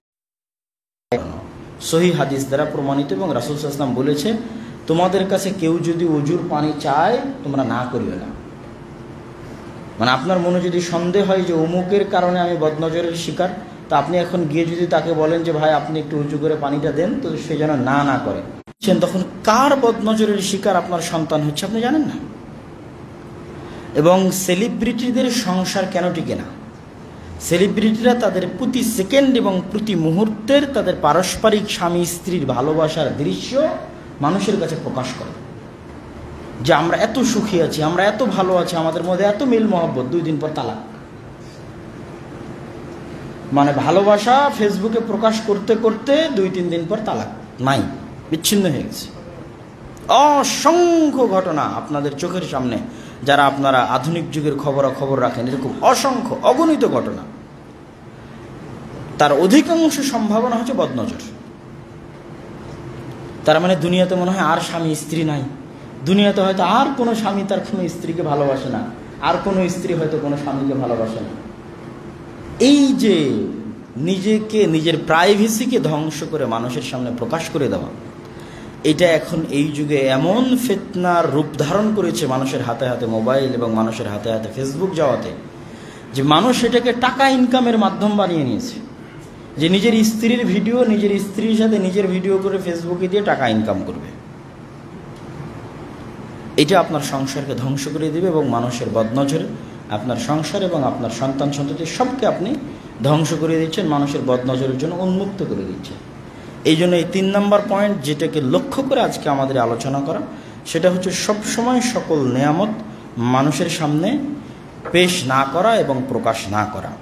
সহিহ হাদিস দ্বারা প্রমাণিত, এবং রাসূল সাল্লাল্লাহু আলাইহি ওয়াসাল্লাম বলেছে তোমাদের কাছে কেউ যদি অজুর পানি চায় তোমরা না করিও না। মানে আপনার মনে যদি সন্দেহ হয় যে অমুকের কারণে আমি বদনজরের শিকার, তা আপনি এখন গিয়ে যদি তাকে বলেন যে ভাই আপনি একটু উঁচু করে পানিটা দেন, তো সে যেন না করে, তখন কার বদনজরের শিকার আপনার সন্তান হচ্ছে আপনি জানেন না। এবং সেলিব্রিটিদের সংসার কেন টিকে না? সেলিব্রিটিরা তাদের প্রতি সেকেন্ড এবং প্রতি মুহূর্তের তাদের পারস্পরিক স্বামী স্ত্রীর ভালোবাসার দৃশ্য মানুষের কাছে প্রকাশ করে যে আমরা এত সুখী আছি, আমরা এত ভালো আছি, আমাদের মধ্যে এত মিল মহব্বত, 2 দিন পর তালাক। মানে ভালোবাসা ফেসবুকে প্রকাশ করতে করতে 2-3 দিন পর তালাক, নাই, বিচ্ছিন্ন হয়ে গেছে। অসংখ্য ঘটনা আপনাদের চোখের সামনে, যারা আপনারা আধুনিক যুগের খবরাখবর রাখেন, এরকম অসংখ্য অগণিত ঘটনা। তার অধিকাংশ সম্ভাবনা হচ্ছে বদনজর। তার মানে দুনিয়াতে মনে হয় আর স্বামী স্ত্রী নাই, দুনিয়াতে হয়তো আর কোনো স্বামী তার কোনো স্ত্রীকে ভালোবাসে না, আর কোনো স্ত্রী হয়তো কোনো স্বামীকে ভালোবাসে না। এই যে নিজেকে, নিজের প্রাইভেসিকে ধ্বংস করে মানুষের সামনে প্রকাশ করে দেওয়া, এটা এখন এই যুগে এমন ফিতনার রূপ ধারণ করেছে মানুষের হাতে হাতে মোবাইল এবং মানুষের হাতে হাতে ফেসবুক যাওয়াতে, যে মানুষ এটাকে টাকা ইনকামের মাধ্যম বানিয়ে নিয়েছে। যে নিজের স্ত্রীর ভিডিও, নিজের স্ত্রীর সাথে নিজের ভিডিও করে ফেসবুকে দিয়ে টাকা ইনকাম করবে। এটা আপনার সংসারকে ধ্বংস করে দিবে এবং মানুষের বদনজরে আপনার সংসার এবং আপনার সন্তান সন্ততি সবকে আপনি ধ্বংস করে দিচ্ছেন, মানুষের বদনজরের জন্য উন্মুক্ত করে দিচ্ছেন। এই জন্য এই 3 নম্বর পয়েন্ট, যেটাকে লক্ষ্য করে আজকে আমাদের আলোচনা করা, সেটা হচ্ছে সবসময় সকল নেয়ামত মানুষের সামনে পেশ না করা এবং প্রকাশ না করা।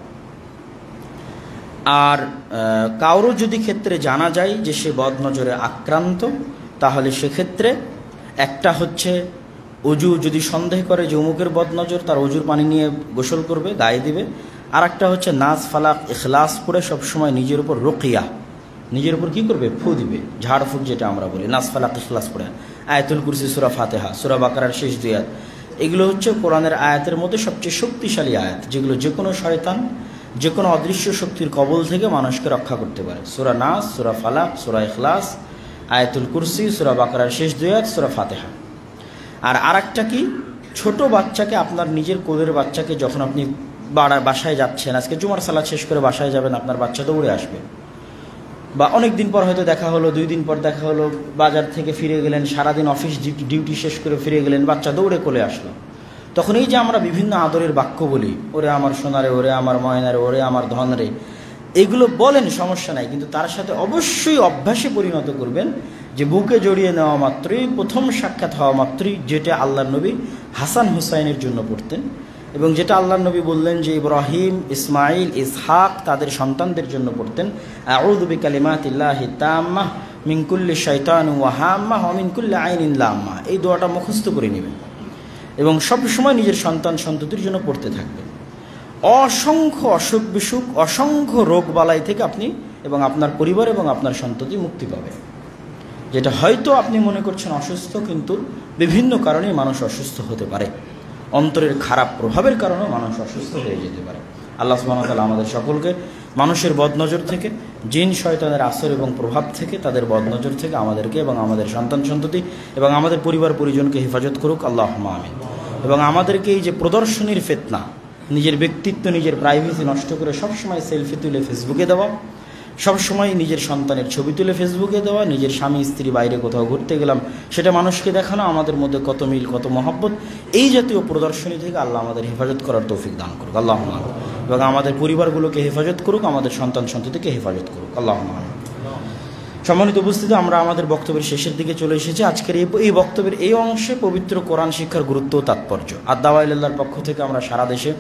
আর কারো যদি ক্ষেত্রে জানা যায় যে সে বদনজরে আক্রান্ত, তাহলে সেক্ষেত্রে একটা হচ্ছে অজু, যদি সন্দেহ করে যে অমুকের বদনজর, তার অজুর পানি নিয়ে গোসল করবে, গায়ে দিবে। আর একটা হচ্ছে নাজ ফালাক ইখলাস পড়ে সবসময় নিজের উপর রুকিয়া, নিজের উপর কি করবে, ফু দিবে, ঝাড়ফুঁক যেটা আমরা বলি, নাজ ফালাক ইখলাস পড়ে। আয়াতুল কুরসি, সূরা ফাতিহা, সূরা বাকারার শেষ 2 আয়াত, এগুলো হচ্ছে কোরআনের আয়াতের মধ্যে সবচেয়ে শক্তিশালী আয়াত, যেগুলো যে কোনো শয়তান, যে কোনো অদৃশ্য শক্তির কবল থেকে মানুষকে রক্ষা করতে পারে। সূরা নাস, সূরা ফালাক, সূরা ইখলাস, আয়াতুল কুরসি, সূরা বাকারার শেষ 2 আয়াত, সূরা ফাতিহা। আর আরেকটা কি, ছোট বাচ্চাকে, আপনার নিজের কোলের বাচ্চাকে যখন আপনি বাসায় যাচ্ছেন, আজকে জুমার সালাত শেষ করে বাসায় যাবেন, আপনার বাচ্চা দৌড়ে আসবে, বা অনেক দিন পর হয়তো দেখা হলো, 2 দিন পর দেখা হলো, বাজার থেকে ফিরে গেলেন, সারাদিন অফিস ডিউটি শেষ করে ফিরে গেলেন, বাচ্চা দৌড়ে কোলে আসলো। তখন এই যে আমরা বিভিন্ন আদরের বাক্য বলি, ওরে আমার সোনারে, ওরে আমার ময়নারে, ওরে আমার ধনরে, এগুলো বলেন, সমস্যা নাই, কিন্তু তার সাথে অবশ্যই অভ্যাসে পরিণত করবেন যে বুকে জড়িয়ে নেওয়া মাত্রই, প্রথম সাক্ষাৎ হওয়া মাত্রই, যেটা আল্লাহর নবী হাসান হুসাইনের জন্য পড়তেন এবং যেটা আল্লাহর নবী বললেন যে ইব্রাহিম, ইসমাইল, ইসহাক তাদের সন্তানদের জন্য পড়তেন, আউযু বিকালিমাতিল্লাহি তাম্মাহ মিন কুল্লি শাইতানিন ওয়া হাম্মাহ ওয়া মিন কুল্লি আইনিন লাম্মাহ। এই দোয়াটা মুখস্থ করে নেবেন এবং সব সময় নিজের সন্তান সন্ততির জন্য পড়তে থাকবেন। অসংখ্য অসুখ বিসুখ, অসংখ্য রোগ বালাই থেকে আপনি এবং আপনার পরিবার এবং আপনার সন্ততি মুক্তি পাবে। যেটা হয়তো আপনি মনে করছেন অসুস্থ, কিন্তু বিভিন্ন কারণে মানুষ অসুস্থ হতে পারে, অন্তরের খারাপ প্রভাবের কারণেও মানুষ অসুস্থ হয়ে যেতে পারে। আল্লাহ সুবহানাহু ওয়া তাআলা আমাদের সকলকে মানুষের বদনজর থেকে, জিন শয়তানের আসর এবং প্রভাব থেকে, তাদের বদনজর থেকে আমাদেরকে এবং আমাদের সন্তান সন্ততি এবং আমাদের পরিবার পরিজনকে হেফাজত করুক, আল্লাহুম্মা আমিন। এবং আমাদেরকে এই যে প্রদর্শনীর ফিতনা, নিজের ব্যক্তিত্ব, নিজের প্রাইভেসি নষ্ট করে সবসময় সেলফি তুলে ফেসবুকে দেওয়া, সবসময় নিজের সন্তানের ছবি তুলে ফেসবুকে দেওয়া, নিজের স্বামী স্ত্রী বাইরে কোথাও ঘুরতে গেলাম সেটা মানুষকে দেখানো, আমাদের মধ্যে কত মিল, কত মহব্বত, এই জাতীয় প্রদর্শনী থেকে আল্লাহ আমাদের হেফাজত করার তৌফিক দান করুক, আল্লাহুম্মা আমিন। এবং আমাদের পরিবারগুলোকে হেফাজত করুক, আমাদের সন্তান সন্ততিকে হেফাজত করুক, আল্লাহুম্মা আমিন। সম্মানিত উপস্থিতি, আমরা আমাদের বক্তব্যের শেষের দিকে চলে এসেছি। আজকের এই বক্তব্যের এই অংশে পবিত্র কোরআন শিক্ষার গুরুত্ব ও তাৎপর্য। আদ-দাওয়া ইলাল্লাহর পক্ষ থেকে আমরা সারা দেশে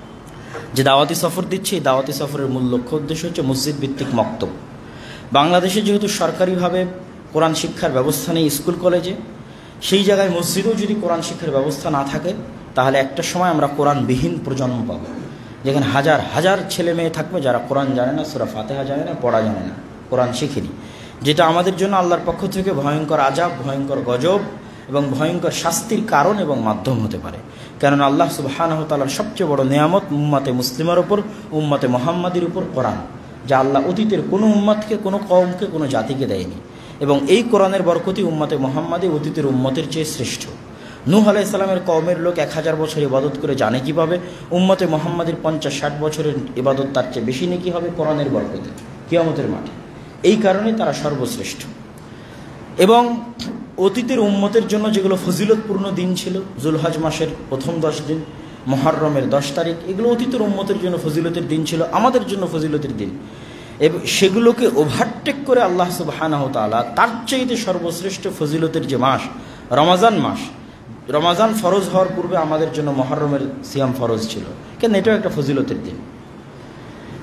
যে দাওয়াতি সফর দিচ্ছি, এই দাওয়াতি সফরের মূল লক্ষ্য উদ্দেশ্য হচ্ছে মসজিদ ভিত্তিক মক্তব। বাংলাদেশে যেহেতু সরকারিভাবে কোরআন শিক্ষার ব্যবস্থা নেই স্কুল কলেজে, সেই জায়গায় মসজিদেও যদি কোরআন শিক্ষার ব্যবস্থা না থাকে, তাহলে একটা সময় আমরা কোরআনবিহীন প্রজন্ম পাব, যেখানে হাজার হাজার ছেলে মেয়ে থাকবে যারা কোরআন জানে না, সূরা ফাতিহা জানে না, পড়া জানে না, কোরআন শিখেনি, যেটা আমাদের জন্য আল্লাহর পক্ষ থেকে ভয়ঙ্কর আযাব, ভয়ঙ্কর গজব এবং ভয়ঙ্কর শাস্তির কারণ এবং মাধ্যম হতে পারে। কেননা আল্লাহ সুবহানাহু ওয়া তাআলার সবচেয়ে বড় নেয়ামত উম্মতে মুসলিমার উপর, উম্মতে মুহাম্মাদির উপর কোরআন, যা আল্লাহ অতীতের কোনো উম্মতকে, কোনো কওমকে, কোনো জাতিকে দেয়নি। এবং এই কোরআনের বরকতি উম্মতে মুহাম্মাদি অতীতের উম্মতের চেয়ে শ্রেষ্ঠ। নূহ আলাইহিস সালামের কওমের লোক 1000 বছর ইবাদত করে জানে কিভাবে, উম্মতে মুহাম্মাদির 50-60 বছরের ইবাদত তার চেয়ে বেশি নেকি হবে কোরআনের বরকতে কিয়ামতের মাঠে। এই কারণে তারা সর্বশ্রেষ্ঠ। এবং অতীতের উম্মতের জন্য যেগুলো ফজিলতপূর্ণ দিন ছিল, যুলহজ মাসের প্রথম 10 দিন, মুহররমের 10 তারিখ, এগুলো অতীতের উম্মতের জন্য ফজিলতের দিন ছিল, আমাদের জন্য ফজিলতের দিন। এবং সেগুলোকে ওভারটেক করে আল্লাহ সুবহানাহু ওয়া তাআলা তার চাইতে সর্বশ্রেষ্ঠ ফজিলতের যে মাস রমাজান মাস, রমাজান ফরজ হওয়ার পূর্বে আমাদের জন্য মুহররমের সিয়াম ফরজ ছিল, কেন এটাও একটা ফজিলতের দিন।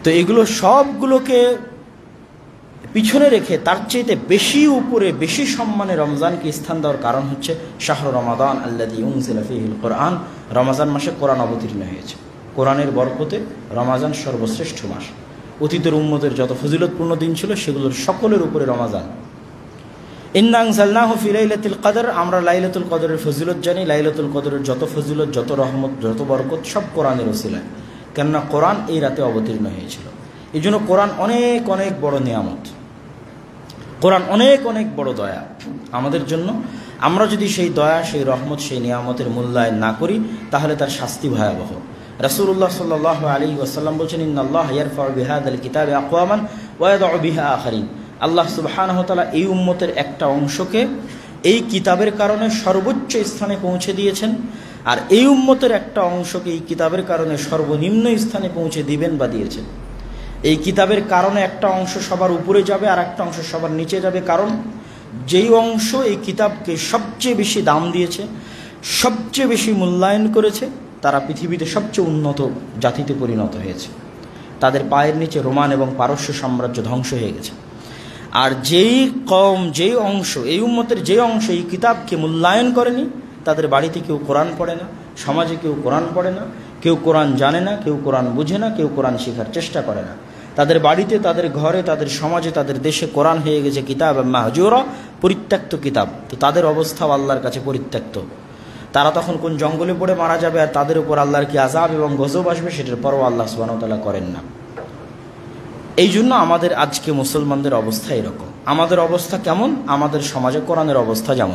তো এগুলো সবগুলোকে পিছনে রেখে তার চাইতে বেশি উপরে বেশি সম্মানে রমজানকে স্থান দেওয়ার কারণ হচ্ছে শাহরু রমাদান আল্লাযী উনজিলা ফীহিল কুরআন। রমজান মাসে কোরআন অবতীর্ণ হয়েছে। কোরআনের বরকতে রমজান সর্বশ্রেষ্ঠ মাস। অতীতের উম্মতের যত ফজিলতপূর্ণ দিন ছিল সেগুলোর সকলের উপরে রমজান। ইন্না আনজালনাহু ফি লাইলাতুল কদর, আমরা লাইলাতুল কদরের ফজিলত জানি। লাইলাতুল কদরের যত ফজিলত, যত রহমত, যত বরকত সব কোরআনের ওসিলায়, কেননা কোরআন এই রাতে অবতীর্ণ হয়েছিল। এই জন্য কোরআন অনেক অনেক বড় নিয়ামত, কোরআন অনেক অনেক বড় দয়া আমাদের জন্য। আমরা যদি সেই দয়া, সেই রহমত, সেই নিয়ামতের মূল্যায়ন না করি তাহলে তার শাস্তি ভয়াবহ। রাসূলুল্লাহ সাল্লাল্লাহু আলাইহি ওয়াসাল্লাম বলছেন, ইন্নাল্লাহ ইয়ারফাউ বিহাদাল কিতাবি আকওয়ামান ওয়া ইয়াদউ বিহা আখারিন। আল্লাহ সুবহানাহু ওয়া তাআলা এই উম্মতের একটা অংশকে এই কিতাবের কারণে সর্বোচ্চ স্থানে পৌঁছে দিয়েছেন, আর এই উম্মতের একটা অংশকে এই কিতাবের কারণে সর্বনিম্ন স্থানে পৌঁছে দিবেন বা দিয়েছেন। এই কিতাবের কারণে একটা অংশ সবার উপরে যাবে আর একটা অংশ সবার নিচে যাবে, কারণ যেই অংশ এই কিতাবকে সবচেয়ে বেশি দাম দিয়েছে, সবচেয়ে বেশি মূল্যায়ন করেছে, তারা পৃথিবীতে সবচেয়ে উন্নত জাতিতে পরিণত হয়েছে। তাদের পায়ের নিচে রোমান এবং পারস্য সাম্রাজ্য ধ্বংস হয়ে গেছে। আর যেই কম, যেই অংশ, এই উম্মতের যে অংশ এই কিতাবকে মূল্যায়ন করেনি, তাদের বাড়িতে কেউ কোরআন পড়ে না, সমাজে কেউ কোরআন পড়ে না, কেউ কোরআন জানে না, কেউ কোরআন বুঝে না, কেউ কোরআন শেখার চেষ্টা করে না। তাদের বাড়িতে, তাদের ঘরে, তাদের সমাজে, তাদের দেশে কোরআন হয়ে গেছে কিতাব মাহজুরা, পরিত্যক্ত কিতাব। তো তাদের অবস্থাও আল্লাহর কাছে পরিত্যক্ত। তারা তখন কোন জঙ্গলে পড়ে মারা যাবে আর তাদের উপর আল্লাহর কি আযাব এবং গজব আসবে সেটার পরও আল্লাহ সুবহানাহু ওয়া তাআলা করেন না। এই জন্য আমাদের আজকে মুসলমানদের অবস্থা এরকম। আমাদের অবস্থা কেমন? আমাদের সমাজে কোরআনের অবস্থা যেমন।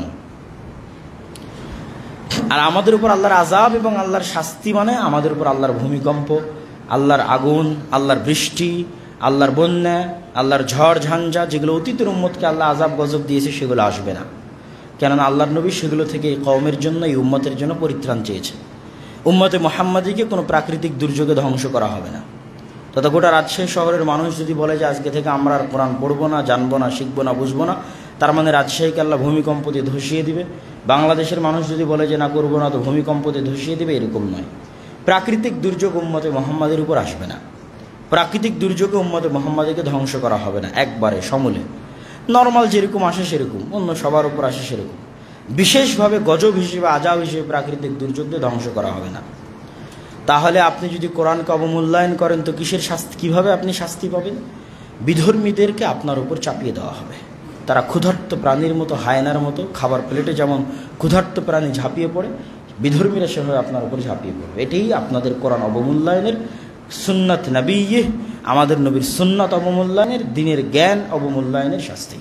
আর আমাদের উপর আল্লাহর আযাব এবং আল্লাহর শাস্তি মানে আমাদের উপর আল্লাহর ভূমিকম্প, আল্লাহর আগুন, আল্লাহর বৃষ্টি, আল্লাহর বন্যা, আল্লাহর ঝড় ঝঞ্ঝা, যেগুলো অতীতের উম্মতকে আল্লাহ আযাব গজব দিয়েছে সেগুলো আসবে না। কেননা আল্লাহর নবী সেগুলো থেকে এই কওমের জন্য, এই উম্মতের জন্য পরিত্রাণ চেয়েছে। উম্মতে মুহাম্মাদীকে কোনো প্রাকৃতিক দুর্যোগে ধ্বংস করা হবে না। তথা গোটা রাজশাহী শহরের মানুষ যদি বলে যে আজকে থেকে আমরা আর কোরআন পড়বো না, জানবো না, শিখবো না, বুঝবো না, তার মানে রাজশাহীকে আল্লাহ ভূমিকম্প দিয়ে ধসিয়ে দিবে। বাংলাদেশের মানুষ যদি বলে যে না করবো না, তো ভূমিকম্প দিয়ে ধসিয়ে দিবে, এরকম নয়। প্রাকৃতিক দুর্যোগ উম্মতে মুহাম্মাদের উপর আসবে না। প্রাকৃতিক দুর্যোগে উম্মতে মুহাম্মাদীকে ধ্বংস করা হবে না একবারে সমূলে। নর্মাল যেরকম আসে সেরকম, অন্য সবার উপর আসে সেরকম। বিশেষভাবে গজব হিসেবে, আযাব হিসেবে প্রাকৃতিক দুর্যোগ দিয়ে ধ্বংস করা হবে না। তাহলে আপনি যদি কোরআনকে অবমূল্যায়ন করেন তো কিসের শাস্তি, কীভাবে আপনি শাস্তি পাবেন? বিধর্মীদেরকে আপনার উপর চাপিয়ে দেওয়া হবে। তারা ক্ষুধার্ত প্রাণীর মতো, হায়নার মতো খাবার প্লেটে যেমন ক্ষুধার্ত প্রাণী ঝাঁপিয়ে পড়ে, বিধর্মীরা সেভাবে আপনার উপর ঝাঁপিয়ে পড়বে। এটাই আপনাদের কোরআন অবমূল্যায়নের, সুন্নাত নবিয়্যিহ, আমাদের নবীর সুন্নাত অবমূল্যায়নের, দ্বীনের জ্ঞান অবমূল্যায়নের শাস্তি।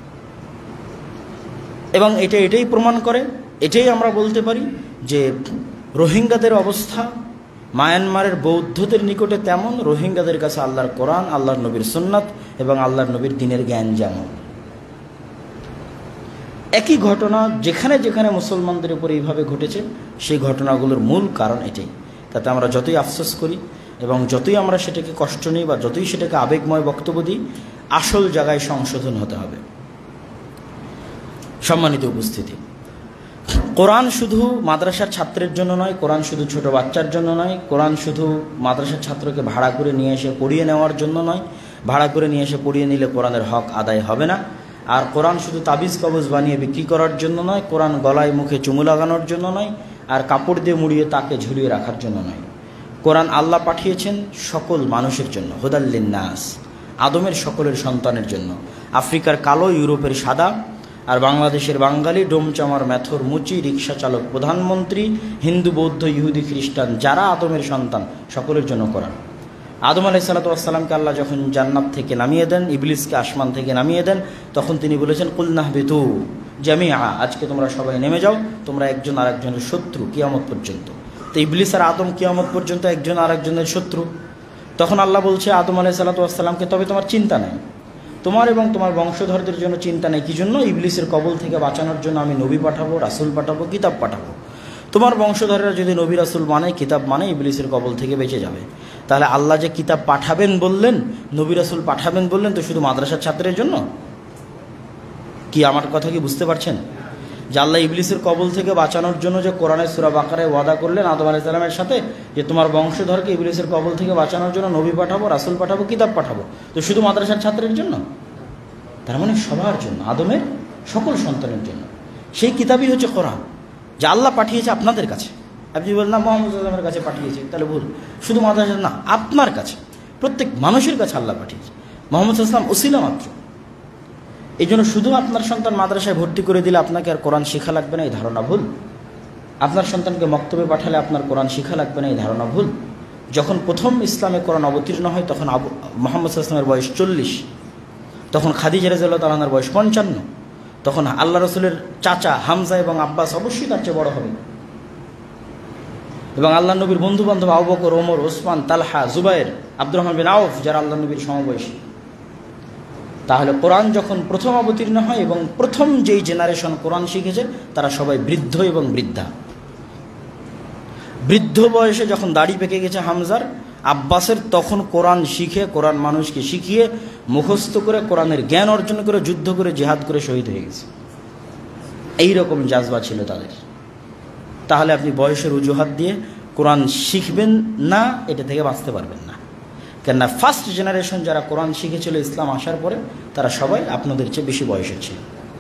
এবং এটাই প্রমাণ করে, এটাই আমরা বলতে পারি যে রোহিঙ্গাদের অবস্থা মায়ানমারের বৌদ্ধদের নিকটে তেমন, রোহিঙ্গাদের কাছে আল্লাহর কোরআন, আল্লাহর নবীর সুন্নাত এবং আল্লাহর নবীর দ্বীনের জ্ঞান যেমন। একই ঘটনা যেখানে যেখানে মুসলমানদের উপর এইভাবে ঘটেছে, সেই ঘটনাগুলোর মূল কারণ এটাই। তাতে আমরা যতই আফসোস করি এবং যতই আমরা সেটাকে কষ্ট নিই বা যতই সেটাকে আবেগময় বক্তব্য দিই, আসল জায়গায় সংশোধন হতে হবে। সম্মানিত উপস্থিতি, কোরআন শুধু মাদ্রাসার ছাত্রের জন্য নয়, কোরআন শুধু ছোট বাচ্চার জন্য নয়, কোরআন শুধু মাদ্রাসার ছাত্রকে ভাড়া করে নিয়ে এসে পড়িয়ে নেওয়ার জন্য নয়। ভাড়া করে নিয়ে এসে পড়িয়ে নিলে কোরআনের হক আদায় হবে না। আর কোরআন শুধু তাবিজ কবজ বানিয়ে বিক্রি করার জন্য নয়, কোরআন গলায় মুখে চুমু লাগানোর জন্য নয়, আর কাপড় দিয়ে মুড়িয়ে তাকে ঝুলিয়ে রাখার জন্য নয়। কোরআন আল্লাহ পাঠিয়েছেন সকল মানুষের জন্য, হুদাল লিন্নাস, আদমের সকলের সন্তানের জন্য। আফ্রিকার কালো, ইউরোপের সাদা, আর বাংলাদেশের বাঙালি, ডোমচামার ম্যাথর মুচি, রিক্সা চালক, প্রধানমন্ত্রী, হিন্দু, বৌদ্ধ, ইহুদি, খ্রিস্টান, যারা আদমের সন্তান, সকলের জন্য কোরআন। আদম আলাইহিসসালাতু ওয়াসসালামকে আল্লাহ যখন জান্নাত থেকে নামিয়ে দেন, ইবলিসকে আসমান থেকে নামিয়ে দেন, তখন তিনি বলেছেন কুলনা বিতু জামিআ, আজকে তোমরা সবাই নেমে যাও, তোমরা একজন আরেকজনের শত্রু কিয়ামত পর্যন্ত। তো ইবলিস আর আদম কিয়ামত পর্যন্ত একজন আরেকজনের শত্রু। তখন আল্লাহ বলছে আদম আলাইহিসসালাতু ওয়াসসালামকে, তবে তোমার চিন্তা নেই, তোমার এবং তোমার বংশধরদের জন্য চিন্তা নেই। কি জন্য? ইবলিসের কবল থেকে বাঁচানোর জন্য আমি নবী পাঠাবো, রাসূল পাঠাবো, কিতাব পাঠাবো। তোমার বংশধরেরা যদি নবী রাসূল মানে, কিতাব মানে, ইবলিসের কবল থেকে বেঁচে যাবে। তাহলে আল্লাহ যে কিতাব পাঠাবেন বললেন, নবী রাসূল পাঠাবেন বললেন, তো শুধু মাদ্রাসার ছাত্রের জন্য কি? আমার কথা কি বুঝতে পারছেন? যে আল্লাহ ইবলিসের কবল থেকে বাঁচানোর জন্য যে কোরআনের সূরা বাকারায় ওয়াদা করলেন আদম আলাইহিস সালামের সাথে, যে তোমার বংশধরকে ইবলিসের কবল থেকে বাঁচানোর জন্য নবী পাঠাবো, রাসূল পাঠাবো, কিতাব পাঠাবো। তো শুধু মাদ্রাসার ছাত্রের জন্য? তার মানে সবার জন্য, আদমের সকল সন্তানের জন্য। সেই কিতাবই হচ্ছে কোরআন, যা আল্লাহ পাঠিয়েছে আপনাদের কাছে। আপনি বলেন না মুহাম্মদ সাল্লাল্লাহু আলাইহি ওয়াসাল্লামের কাছে পাঠিয়েছে, তাহলে ভুল। শুধু মাদ্রাসা না, আপনার কাছে, প্রত্যেক মানুষের কাছে আল্লাহ পাঠিয়েছে। মুহাম্মদ সাল্লাল্লাহু আলাইহি ওয়াসাল্লাম ওসিলা মাত্র। এই জন্য শুধু আপনার সন্তান মাদ্রাসায় ভর্তি করে দিলে আপনাকে আর কোরআন শেখা লাগবে না, এই ধারণা ভুল। আপনার সন্তানকে মক্তবে পাঠালে আপনার কোরআন শেখা লাগবে না, এই ধারণা ভুল। যখন প্রথম ইসলামে কোরআন অবতীর্ণ হয় তখন মুহাম্মদ সাল্লাল্লাহু আলাইহি ওয়াসাল্লামের বয়স 40, তখন খাদিজা রাদিয়াল্লাহু তাআলার বয়স 55, তখন আল্লাহ রসুলের চাচা হামজা এবং আব্বাস অবশ্যই তার চেয়ে বড় হবে, এবং আল্লাহ নবীর বন্ধু বান্ধব আবু বকর, ওমর, ওসমান, তালহা, জুবায়ের, আব্দুর রহমান বিন আউফ, যারা আল্লাহ নবীর সমবয়সী। তাহলে কোরআন যখন প্রথম অবতীর্ণ হয় এবং প্রথম যেই জেনারেশন কোরআন শিখেছে তারা সবাই বৃদ্ধ এবং বৃদ্ধা। বৃদ্ধ বয়সে যখন দাড়ি পেকে গেছে হামজার, আব্বাসের তখন কোরআন শিখে, কোরআন মানুষকে শিখিয়ে মুখস্থ করে কোরআনের জ্ঞান অর্জন করে যুদ্ধ করে জিহাদ করে শহীদ হয়ে গেছে। এইরকম জাজবা ছিল তাদের। তাহলে আপনি বয়সের অজুহাত দিয়ে কোরআন শিখবেন না, এটা থেকে বাঁচতে পারবেন না। কেননা ফার্স্ট জেনারেশন যারা কোরআন শিখেছিল ইসলাম আসার পরে, তারা সবাই আপনাদের চেয়ে বেশি বয়সের ছিল।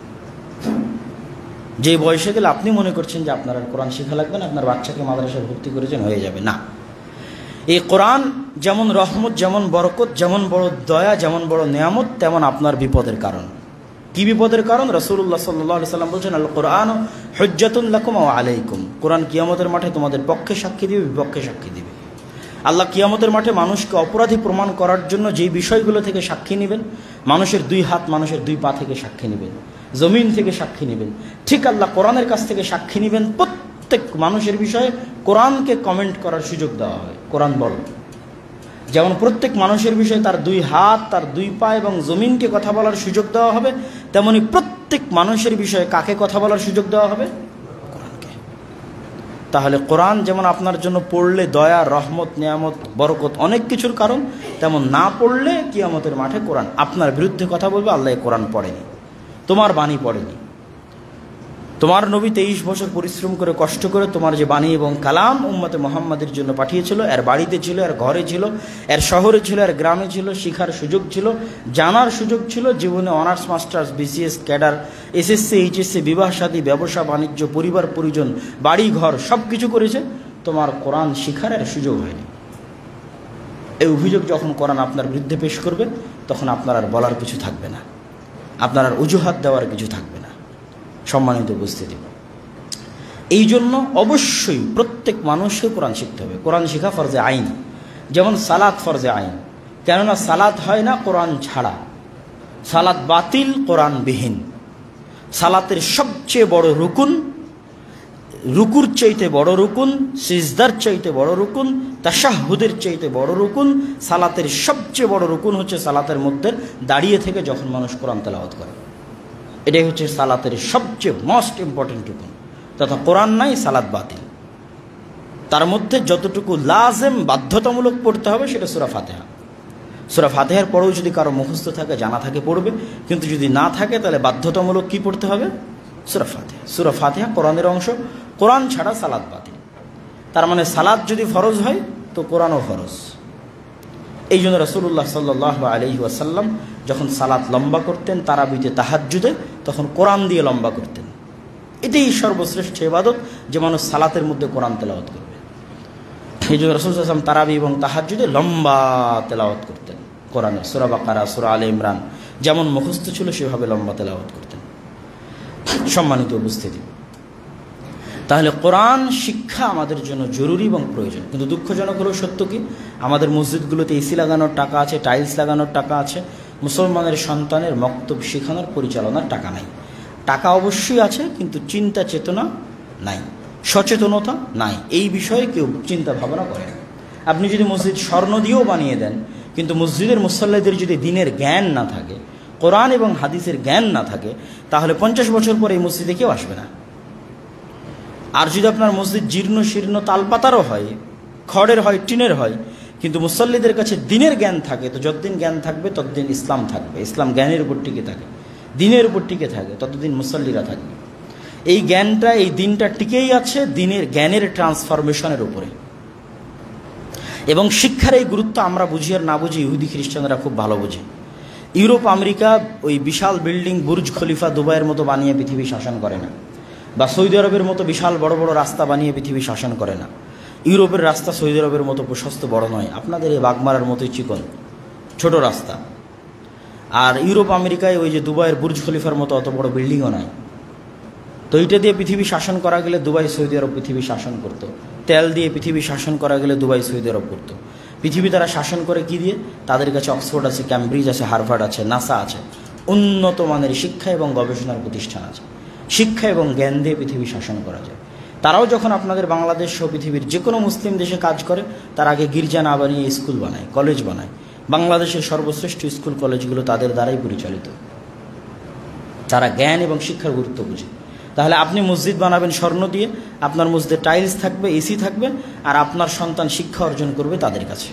যে বয়সে গেলে আপনি মনে করছেন যে আপনার আর কোরআন শেখা লাগবে না, আপনার বাচ্চাকে মাদ্রাসায় ভর্তি করেছেন, হয়ে যাবে না। এই কোরআন যেমন রহমত, যেমন বরকত, যেমন বড় দয়া, যেমন বড় নেয়ামত, তেমন আপনার বিপদের কারণ। কি বিপদের কারণ? রাসূলুল্লাহ সাল্লাল্লাহু আলাইহি ওয়াসাল্লাম বলছেন, আল কোরআন হুজ্জাতুন লাকুম ওয়া আলাইকুম। কোরআন কিয়ামতের মাঠে তোমাদের পক্ষে সাক্ষী দিবে, বিপক্ষে সাক্ষী দিবে। আল্লাহ কিয়ামতের মাঠে মানুষকে অপরাধী প্রমাণ করার জন্য যেই বিষয়গুলো থেকে সাক্ষী নেবেন, মানুষের 2 হাত, মানুষের 2 পা থেকে সাক্ষী নেবেন, জমিন থেকে সাক্ষী নেবেন, ঠিক আল্লাহ কোরআনের কাছ থেকে সাক্ষী নেবেন। প্রত্যেক মানুষের বিষয়ে কোরআনকে কমেন্ট করার সুযোগ দেওয়া হয়। কোরআন বল, যেমন প্রত্যেক মানুষের বিষয়ে তার 2 হাত, তার 2 পা এবং জমিনকে কথা বলার সুযোগ দেওয়া হবে, তেমনি প্রত্যেক মানুষের বিষয়ে কাকে কথা বলার সুযোগ দেওয়া হবে? কোরআনকে। তাহলে কোরআন যেমন আপনার জন্য পড়লে দয়া, রহমত, নিয়ামত, বরকত অনেক কিছুর কারণ, তেমন না পড়লে কিয়ামতের মাঠে কোরআন আপনার বিরুদ্ধে কথা বলবে, আল্লাহ কোরআন পড়েনি, তোমার বাণী পড়েনি। তোমার নবী 23 বছর পরিশ্রম করে, কষ্ট করে তোমার যে বাণী এবং কালাম উম্মতে মুহাম্মাদের জন্য পাঠিয়েছিল, এর বাড়িতে ছিল, এর ঘরে ছিল, এর শহরে ছিল, এর গ্রামে ছিল, শিখার সুযোগ ছিল, জানার সুযোগ ছিল। জীবনে honours, masters, BCS, cadre, SSC, HSC, বিবাহ শাদী, ব্যবসা বাণিজ্য, পরিবার পরিজন, বাড়ি ঘর সব কিছু করেছে, তোমার কোরআন শিখার এর সুযোগ হয়নি। এই অভিযোগ যখন কোরআন আপনার বিরুদ্ধে পেশ করবে, তখন আপনার আর বলার কিছু থাকবে না, আপনার আর অজুহাত দেওয়ার কিছু থাকবে না। সম্মানিত উপস্থিতি, এই জন্য অবশ্যই প্রত্যেক মানুষকে কোরআন শিখতে হবে। কোরআন শেখা ফরজে আইন, যেমন সালাত ফরজে আইন। কেননা সালাত হয় না কোরআন ছাড়া, সালাত বাতিল কোরআন বিহীন। সালাতের সবচেয়ে বড় রুকুন, রুকুর চাইতে বড় রুকুন, সিজদার চাইতে বড় রুকুন, তাশাহুদের চাইতে বড় রুকুন, সালাতের সবচেয়ে বড় রুকুন হচ্ছে সালাতের মধ্যে দাঁড়িয়ে থেকে যখন মানুষ কোরআন তেলাওয়াত করে, এটাই হচ্ছে সালাতের সবচেয়ে মোস্ট ইম্পর্টেন্ট রুকুন। তথা কোরআন নাই, সালাত বাতিল। তার মধ্যে যতটুকু লাজেম, বাধ্যতামূলক পড়তে হবে সেটা সূরা ফাতিহা। সূরা ফাতিহার পরেও যদি কারো মুখস্থ থাকে, জানা থাকে, পড়বে। কিন্তু যদি না থাকে তাহলে বাধ্যতামূলক কি পড়তে হবে? সূরা ফাতিহা। সূরা ফাতিহা কোরআনের অংশ, কোরআন ছাড়া সালাত বাতিল। তার মানে সালাত যদি ফরজ হয় তো কোরআনও ফরজ। এই জন্য রাসূলুল্লাহ সাল্লাল্লাহু আলাইহি ওয়াসাল্লাম যখন সালাত লম্বা করতেন, তারাবিতে, তাহাজ্জুদে, তখন কোরআন দিয়ে লম্বা করতেন। এটাই সর্বশ্রেষ্ঠ ইবাদত যে মানুষ সালাতের মধ্যে কোরআন তেলাওয়াত করবে। এই জন্য রাসূল সাল্লাল্লাহু আলাইহি ওয়াসাল্লাম তারাবি এবং তাহাজ্জুদে লম্বা তেলাওয়াত করতেন কোরআনের। সূরা বাকারা, সূরা আলে ইমরান যেমন মুখস্থ ছিল সেভাবে লম্বা তেলাওয়াত করতেন। সম্মানিত উপস্থিতি, তাহলে কোরআন শিক্ষা আমাদের জন্য জরুরি এবং প্রয়োজন। কিন্তু দুঃখজনক হলেও সত্য কি, আমাদের মসজিদগুলোতে এসি লাগানোর টাকা আছে, টাইলস লাগানোর টাকা আছে, মুসলমানের সন্তানের মক্তব শেখানোর, পরিচালনার টাকা নাই। টাকা অবশ্যই আছে, কিন্তু চিন্তা চেতনা নাই, সচেতনতা নাই। এই বিষয়ে কেউ চিন্তা ভাবনা করে না। আপনি যদি মসজিদ স্বর্ণ দিয়েও বানিয়ে দেন, কিন্তু মসজিদের মুসল্লিদের যদি দিনের জ্ঞান না থাকে, কোরআন এবং হাদিসের জ্ঞান না থাকে, তাহলে 50 বছর পরে এই মসজিদে কেউ আসবে না। আর যদি আপনার মসজিদ জীর্ণ শীর্ণ, তালপাতারও হয়, খড়ের হয়, টিনের হয়, কিন্তু মুসল্লিদের কাছে দিনের জ্ঞান থাকে, তো যতদিন জ্ঞান থাকবে ততদিন ইসলাম থাকবে। ইসলাম জ্ঞানের উপর টিকে থাকে, দিনের উপর টিকে থাকে, ততদিন মুসল্লিরা থাকবে। এই জ্ঞানটা, এই দিনটা টিকেই আছে দিনের জ্ঞানের ট্রান্সফরমেশনের উপরে। এবং শিক্ষার এই গুরুত্ব আমরা বুঝি আর না বুঝি ইহুদি খ্রিস্টানরা খুব ভালো বোঝে। ইউরোপ আমেরিকা ওই বিশাল বিল্ডিং বুর্জ খলিফা দুবাইয়ের মতো বানিয়ে পৃথিবী শাসন করে না, বা সৌদি আরবের মতো বিশাল বড় বড় রাস্তা বানিয়ে পৃথিবী শাসন করে না। ইউরোপের রাস্তা সৌদি আরবের মতো প্রশস্ত বড় নয়, আপনাদের এই বাগমারার মতোই চিকন ছোট রাস্তা। আর ইউরোপ আমেরিকায় ওই যে দুবাইয়ের বুর্জ খলিফার মতো অত বড় বিল্ডিংও নাই। তো এইটা দিয়ে পৃথিবী শাসন করা গেলে দুবাই সৌদি আরব পৃথিবী শাসন করতো। তেল দিয়ে পৃথিবী শাসন করা গেলে দুবাই সৌদি আরব করতো। পৃথিবী তারা শাসন করে কি দিয়ে? তাদের কাছে অক্সফোর্ড আছে, ক্যামব্রিজ আছে, হার্ভার্ড আছে, নাসা আছে, উন্নত মানের শিক্ষা এবং গবেষণার প্রতিষ্ঠান আছে। শিক্ষা এবং জ্ঞান দিয়ে পৃথিবী শাসন করা যায়। তারাও যখন আপনাদের বাংলাদেশ সহ পৃথিবীর যে কোনো মুসলিম দেশে কাজ করে, তার আগে গির্জা না বানিয়ে স্কুল বানায়, কলেজ বানায়। বাংলাদেশের সর্বশ্রেষ্ঠ স্কুল কলেজগুলো তাদের দ্বারাই পরিচালিত। তারা জ্ঞান এবং শিক্ষার গুরুত্ব বুঝে। তাহলে আপনি মসজিদ বানাবেন স্বর্ণ দিয়ে, আপনার মসজিদে টাইলস থাকবে, এসি থাকবে, আর আপনার সন্তান শিক্ষা অর্জন করবে তাদের কাছে।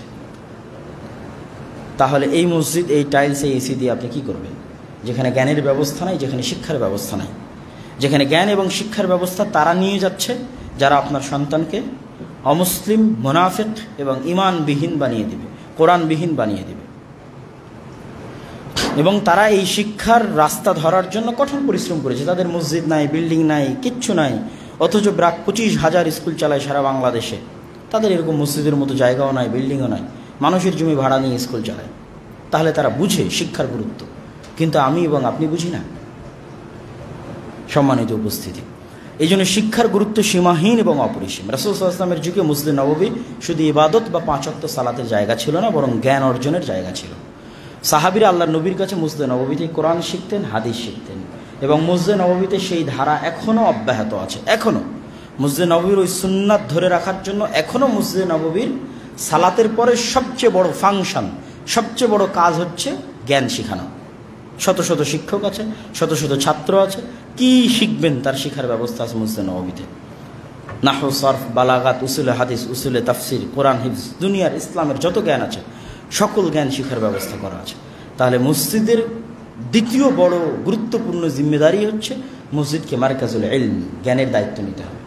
তাহলে এই মসজিদ, এই টাইলস, এই এসি দিয়ে আপনি কি করবেন? যেখানে জ্ঞানের ব্যবস্থা নাই, যেখানে শিক্ষার ব্যবস্থা নাই। যেখানে জ্ঞান এবং শিক্ষার ব্যবস্থা তারা নিয়ে যাচ্ছে যারা আপনার সন্তানকে অমুসলিম, মুনাফিক এবং ঈমানবিহীন বানিয়ে দিবে, কোরআনবিহীন বানিয়ে দিবে। এবং তারা এই শিক্ষার রাস্তা ধরার জন্য কঠোর পরিশ্রম করেছে। তাদের মসজিদ নাই, বিল্ডিং নাই, কিচ্ছু নাই, অথচ 25,000 স্কুল চালায় সারা বাংলাদেশে। তাদের এরকম মসজিদের মতো জায়গাও নাই, বিল্ডিংও নাই, মানুষের জমি ভাড়া নিয়ে স্কুল চালায়। তাহলে তারা বুঝে শিক্ষার গুরুত্ব, কিন্তু আমি এবং আপনি বুঝি না। সম্মানিত উপস্থিতি, এই জন্য শিক্ষার গুরুত্ব সীমাহীন এবং অপরিসীম। রাসূল সাল্লাল্লাহু আলাইহি ওয়াসাল্লামের যুগে মসজিদ নববী শুধু ইবাদত বা 5 ওয়াক্ত সালাতের জায়গা ছিল না, বরং জ্ঞান অর্জনের জায়গা ছিল। সাহাবীরা আল্লাহর নবীর কাছে মসজিদ নববীতে কোরআন শিখতেন, হাদিস শিখতেন, এবং মসজিদ নববীতে সেই ধারা এখনও অব্যাহত আছে। এখনও মসজিদ নববীর ওই সুন্নাত ধরে রাখার জন্য এখনও মসজিদ নববীর সালাতের পরে সবচেয়ে বড় ফাংশন, সবচেয়ে বড় কাজ হচ্ছে জ্ঞান শেখানো। শত শত শিক্ষক আছে, শত শত ছাত্র আছে, কি শিখবেন তার শিখার ব্যবস্থা আছে মসজিদ নববীতে। নাহু, সরফ, বালাগাত, উসুলে হাদিস, উসুলে তাফসির, কোরআন হিফজ, দুনিয়ার ইসলামের যত জ্ঞান আছে সকল জ্ঞান শিখার ব্যবস্থা করা আছে। তাহলে মসজিদের দ্বিতীয় বড় গুরুত্বপূর্ণ জিম্মেদারি হচ্ছে মসজিদকে মারকাজুল ইলম, জ্ঞানের দায়িত্ব নিতে হবে।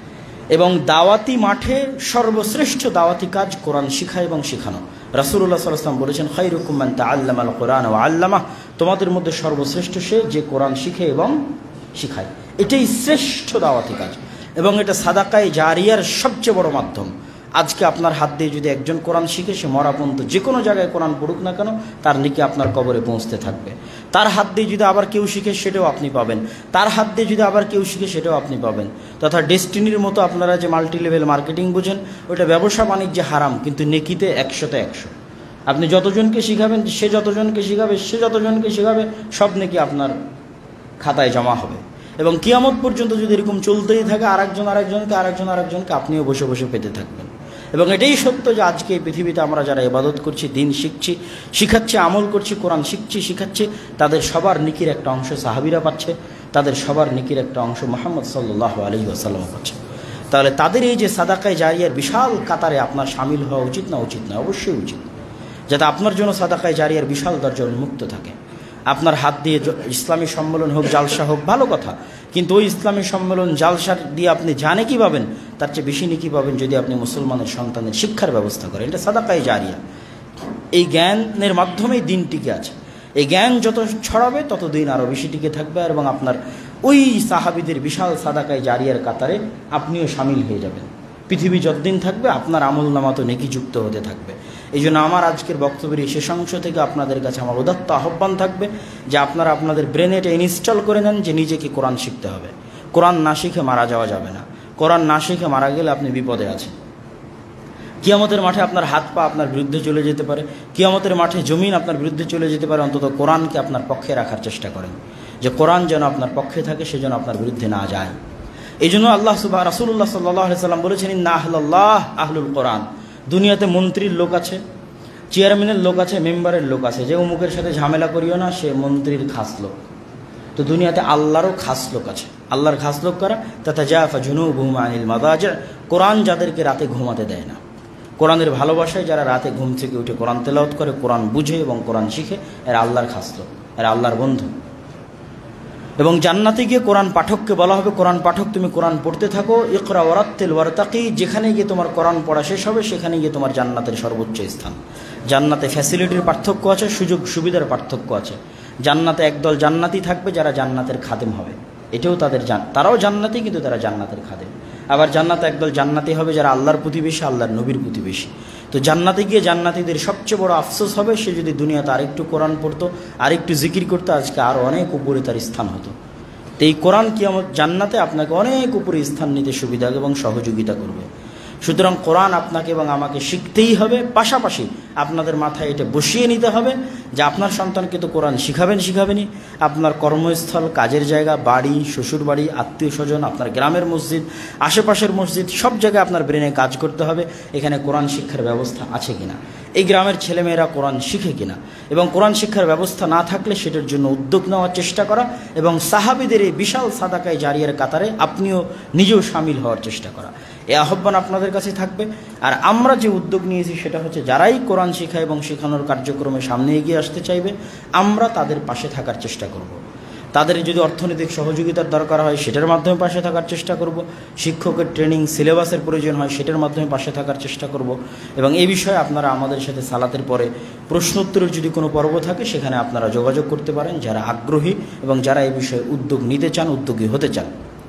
এবং দাওয়াতি মাঠে সর্বশ্রেষ্ঠ দাওয়াতি কাজ কোরআন শিখা এবং শেখানো। রাসূলুল্লাহ সাল্লাল্লাহু আলাইহি ওয়াসাল্লাম বলেছেন, খায়রুকুম মান তাআল্লামাল কোরআন ওয়া আল্লামাহ, তোমাদের মধ্যে সর্বশ্রেষ্ঠ সে যে কোরআন শিখে এবং শিখায়। এটাই শ্রেষ্ঠ দাওয়াতি কাজ, এবং এটা সাদাকায়ে জারিয়ার সবচেয়ে বড় মাধ্যম। আজকে আপনার হাত দিয়ে যদি একজন কোরআন শিখে, সে মরা পর্যন্ত যে কোনো জায়গায় কোরআন পড়ুক না কেন, তার নেকি আপনার কবরে পৌঁছতে থাকবে। তার হাত দিয়ে যদি আবার কেউ শিখে, সেটাও আপনি পাবেন। তার হাত দিয়ে যদি আবার কেউ শিখে, সেটাও আপনি পাবেন। তথা ডেস্টিনির মতো আপনারা যে মাল্টি লেভেল মার্কেটিং বুঝেন, ওটা ব্যবসা বাণিজ্যে হারাম, কিন্তু নেকিতে 100তে 100। আপনি যতজনকে শিখাবেন, সে যতজনকে শিখাবে, সে যতজনকে শিখাবে, সব নেকি আপনার খাতায় জমা হবে। এবং কিয়ামত পর্যন্ত যদি এরকম চলতেই থাকে, আরেকজন আরেকজনকে আপনিও বসে বসে পেতে থাকবেন। এবং এটাই সত্য যে আজকে এই পৃথিবীতে আমরা যারা ইবাদত করছি, দিন শিখছি, শিখাচ্ছি, আমল করছি, কোরআন শিখছি, শিখাচ্ছি, তাদের সবার নেকির একটা অংশ সাহাবীরা পাচ্ছে, তাদের সবার নেকির একটা অংশ মুহাম্মদ সাল্লাল্লাহু আলাইহি ওয়াসাল্লাম পাচ্ছে। তাহলে তাদের এই যে সাদাকায়ে জারিয়ার বিশাল কাতারে আপনার শামিল হওয়া উচিত না? উচিত না, অবশ্যই উচিত, যাতে আপনার জন্য সাদাকায়ে জারিয়ার বিশাল দরজা উন্মুক্ত থাকে। আপনার হাত দিয়ে ইসলামী সম্মেলন হোক, জালসা হোক, ভালো কথা, কিন্তু ওই ইসলামী সম্মেলন জালসার দিয়ে আপনি জানে কি পাবেন? তার চেয়ে বেশি নেকি পাবেন যদি আপনি মুসলমানের সন্তানের শিক্ষার ব্যবস্থা করেন। এটা সাদাকায়ে জারিয়া। এই জ্ঞানের মাধ্যমেই দিন টিকে আছে। এই জ্ঞান যত ছড়াবে, তত দিন আরও বেশি টিকে থাকবে, এবং আপনার ওই সাহাবীদের বিশাল সাদাকায়ে জারিয়ার কাতারে আপনিও শামিল হয়ে যাবেন। পৃথিবী যতদিন থাকবে আপনার আমলনামা তো নেকি যুক্ত হতে থাকবে। এই জন্য আমার আজকের বক্তব্যের এই শেষ অংশ থেকে আপনাদের কাছে আমার উদাত্ত আহ্বান থাকবে যে আপনারা আপনাদের ব্রেনে এটা ইনস্টল করে নেন যে নিজেকে কোরআন শিখতে হবে। কোরআন না শিখে মারা যাওয়া যাবে না। কোরআন না শিখে মারা গেলে আপনি বিপদে আছেন। কিয়ামতের মাঠে আপনার হাত পা আপনার বিরুদ্ধে চলে যেতে পারে, কিয়ামতের মাঠে জমিন আপনার বিরুদ্ধে চলে যেতে পারে। অন্তত কোরআনকে আপনার পক্ষে রাখার চেষ্টা করেন, যে কোরআন যেন আপনার পক্ষে থাকে, সে যেন আপনার বিরুদ্ধে না যায়। এই জন্য রাসূলুল্লাহ সাল্লাল্লাহু আলাইহি ওয়াসাল্লাম বলেছেন, ইন্না আহলাল্লাহ আহলুল কোরআন। দুনিয়াতে মন্ত্রীর লোক আছে, চেয়ারম্যানের লোক আছে, মেম্বারের লোক আছে, যে অমুকের সাথে ঝামেলা করিও না, সে মন্ত্রীর খাস লোক। তো দুনিয়াতে আল্লাহরও খাস লোক আছে। আল্লাহর খাস লোক কারা? তাতাজাফা জুনুবুহুম আনিল মাদাজি'। কোরআন যাদেরকে রাতে ঘুমাতে দেয় না, কোরআনের ভালোবাসায় যারা রাতে ঘুম থেকে উঠে কোরআন তেলাওয়াত করে, কোরআন বুঝে এবং কোরআন শিখে, এরা আল্লাহর খাস লোক, এরা আল্লাহর বন্ধু। এবং জান্নাতে গিয়ে কোরআন পাঠককে বলা হবে, কোরআন পাঠক তুমি কোরআন পড়তে থাকো, ইকরা ওয়ারাত্তিল ওয়ারতাকি, যেখানে গিয়ে তোমার কোরআন পড়া শেষ হবে সেখানে গিয়ে তোমার জান্নাতের সর্বোচ্চ স্থান। জান্নাতে ফ্যাসিলিটির পার্থক্য আছে, সুযোগ সুবিধার পার্থক্য আছে। জান্নাতে একদল জান্নাতি থাকবে যারা জান্নাতের খাদেম হবে, এটাও তারাও জান্নাতি, কিন্তু তারা জান্নাতের খাদেম। আবার জান্নাতে একদল জান্নাতি হবে যারা আল্লাহর প্রতিবেশী, আল্লাহর নবীর প্রতিবেশী। তো জান্নাতে গিয়ে জান্নাতীদের সবচেয়ে বড় আফসোস হবে সে যদি দুনিয়াতে আরেকটু কোরআন পড়তো, আরেকটু জিকির করতো, আজকে আরও অনেক উপরে তার স্থান হতো। তো এই কোরআন কিয়ামত জান্নাতে আপনাকে অনেক উপরে স্থান নিতে সুবিধা এবং সহযোগিতা করবে। সুতরাং কোরআন আপনাকে এবং আমাকে শিখতেই হবে, পাশাপাশি আপনাদের মাথায় এটা বসিয়ে নিতে হবে যে আপনার সন্তানকে তো কোরআন শিখাবেনই, আপনার কর্মস্থল, কাজের জায়গা, বাড়ি, শ্বশুর বাড়ি, আত্মীয় স্বজন, আপনার গ্রামের মসজিদ, আশেপাশের মসজিদ, সব জায়গায় আপনার ব্রেনে কাজ করতে হবে এখানে কোরআন শিক্ষার ব্যবস্থা আছে কিনা, এই গ্রামের ছেলেমেয়েরা কোরআন শিখে কিনা, এবং কোরআন শিক্ষার ব্যবস্থা না থাকলে সেটার জন্য উদ্যোগ নেওয়ার চেষ্টা করা, এবং সাহাবীদের এই বিশাল সাদাকায়ে জারিয়ার কাতারে আপনিও নিজেও সামিল হওয়ার চেষ্টা করা। এই আহ্বান আপনাদের কাছে থাকবে। আর আমরা যে উদ্যোগ নিয়েছি সেটা হচ্ছে যারাই কোরআন শেখা এবং শেখানোর কার্যক্রমে সামনে এগিয়ে আসতে চাইবে আমরা তাদের পাশে থাকার চেষ্টা করব। তাদের যদি অর্থনৈতিক সহযোগিতার দরকার হয় সেটার মাধ্যমে পাশে থাকার চেষ্টা করব, শিক্ষকের ট্রেনিং সিলেবাসের প্রয়োজন হয় সেটার মাধ্যমে পাশে থাকার চেষ্টা করব। এবং এই বিষয়ে আপনারা আমাদের সাথে সালাতের পরে প্রশ্নোত্তরের যদি কোনো পর্ব থাকে সেখানে আপনারা যোগাযোগ করতে পারেন যারা আগ্রহী এবং যারা এই বিষয়ে উদ্যোগ নিতে চান, উদ্যোগী হতে চান।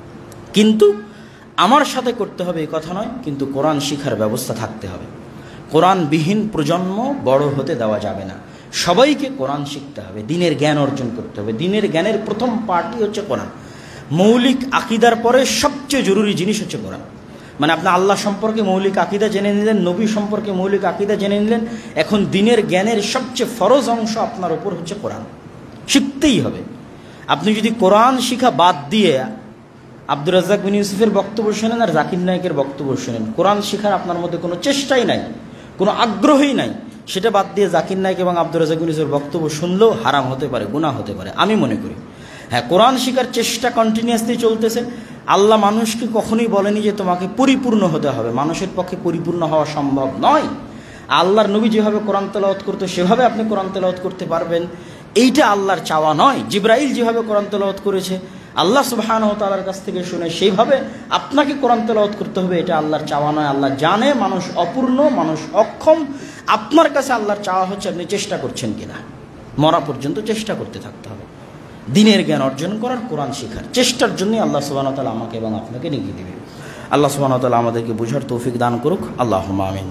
কিন্তু আমার সাথে করতে হবে এই কথা নয়, কিন্তু কোরআন শিখার ব্যবস্থা থাকতে হবে। কোরআনবিহীন প্রজন্ম বড় হতে দেওয়া যাবে না। সবাইকে কোরআন শিখতে হবে, দিনের জ্ঞান অর্জন করতে হবে। দিনের জ্ঞানের প্রথম পার্টই হচ্ছে কোরআন। মৌলিক আকিদার পরে সবচেয়ে জরুরি জিনিস হচ্ছে কোরআন। মানে আপনি আল্লাহ সম্পর্কে মৌলিক আকিদা জেনে নিলেন, নবী সম্পর্কে মৌলিক আকিদা জেনে নিলেন, এখন দিনের জ্ঞানের সবচেয়ে ফরজ অংশ আপনার উপর হচ্ছে কোরআন, শিখতেই হবে। আপনি যদি কোরআন শিখা বাদ দিয়ে আব্দুর রাজ্জাক বিন ইউসুফের বক্তব্য শোনেন আর জাকির নায়েকের বক্তব্য শোনেন, কোরআন শিখার আপনার মধ্যে কোনো চেষ্টাই নাই, কোনো আগ্রহই নাই, সেটা বাদ দিয়ে জাকির নায়েক এবং আব্দুর রাজ্জাক বিন ইউসুফের বক্তব্য শুনলেও হারাম হতে পারে, গুনাহ হতে পারে আমি মনে করি। হ্যাঁ, কোরআন শিখার চেষ্টা কন্টিনিউয়াসলি চলতেছে। আল্লাহ মানুষকে কখনোই বলেনি যে তোমাকে পরিপূর্ণ হতে হবে, মানুষের পক্ষে পরিপূর্ণ হওয়া সম্ভব নয়। আল্লাহর নবী যেভাবে কোরআন তেলাওয়াত করতো সেভাবে আপনি কোরআন তেলাওয়াত করতে পারবেন, এইটা আল্লাহর চাওয়া নয়। জিবরাইল যেভাবে কোরআন তেলাওয়াত করেছে আল্লাহ সুবহানাহু ওয়া তাআলার কাছ থেকে শুনে সেইভাবে আপনাকে কোরআন তেলাওয়াত করতে হবে, এটা আল্লাহর চাওয়া নয়। আল্লাহ জানে মানুষ অপূর্ণ, মানুষ অক্ষম। আপনার কাছে আল্লাহর চাওয়া হচ্ছে আপনি চেষ্টা করছেন কিনা, মরা পর্যন্ত চেষ্টা করতে থাকতে হবে। দিনের জ্ঞান অর্জন করার, কোরআন শেখার চেষ্টার জন্যই আল্লাহ সুবহানাহু ওয়া তাআলা আমাকে এবং আপনাকে নিয়ে দিবে। আল্লাহ সুবহানাহু ওয়া তাআলা আমাদেরকে বুঝার তৌফিক দান করুক। আল্লাহুম্মা আমিন।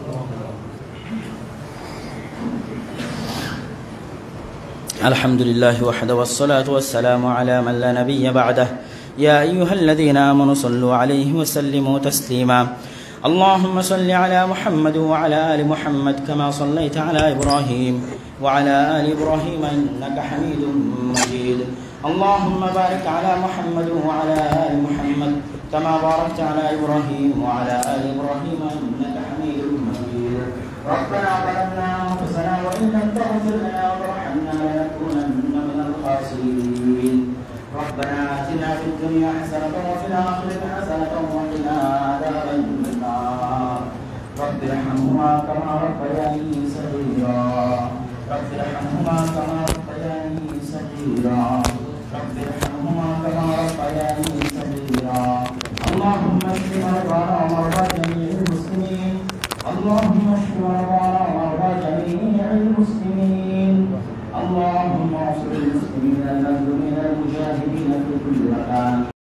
আলহামদুলিল্লাহি ওয়াহদাহু ওয়াসসালাতু ওয়াসসালামু আলা মান লা নাবিয়্যা বা'দাহু ইয়া আইয়ুহাল্লাযীনা আমানু সাল্লু আলাইহি ওয়া সাল্লিমু তাসলিমা। اللهم صل على محمد وعلى آل محمد كما صليت على إبراهيم وعلى آل إبراهيم إنك حميد مجيد. اللهم بارك على محمد وعلى آل محمد كما باركت على إبراهيم وعلى آل إبراهيم إنك حميد مجيد. ربنا ظلمنا أنفسنا وإن لم تغفر لنا وترحمنا لنكونن من الخاسرين. ربنا آتنا في الدنيا حسنة وفي الآخرة حسنة وقنا عذاب النار. رب ارحمهما كما ربياني صغيرا. رب ارحمهما كما ربياني صغيرا. رب ارحمهما كما ربياني صغيرا. اللهم اشف مرضانا ومرضى جميع المسلمين. اللهم اشف مرضانا ومرضى جميع المسلمين. اللهم انصر المسلمين المظلومين المجاهدين في كل مكان.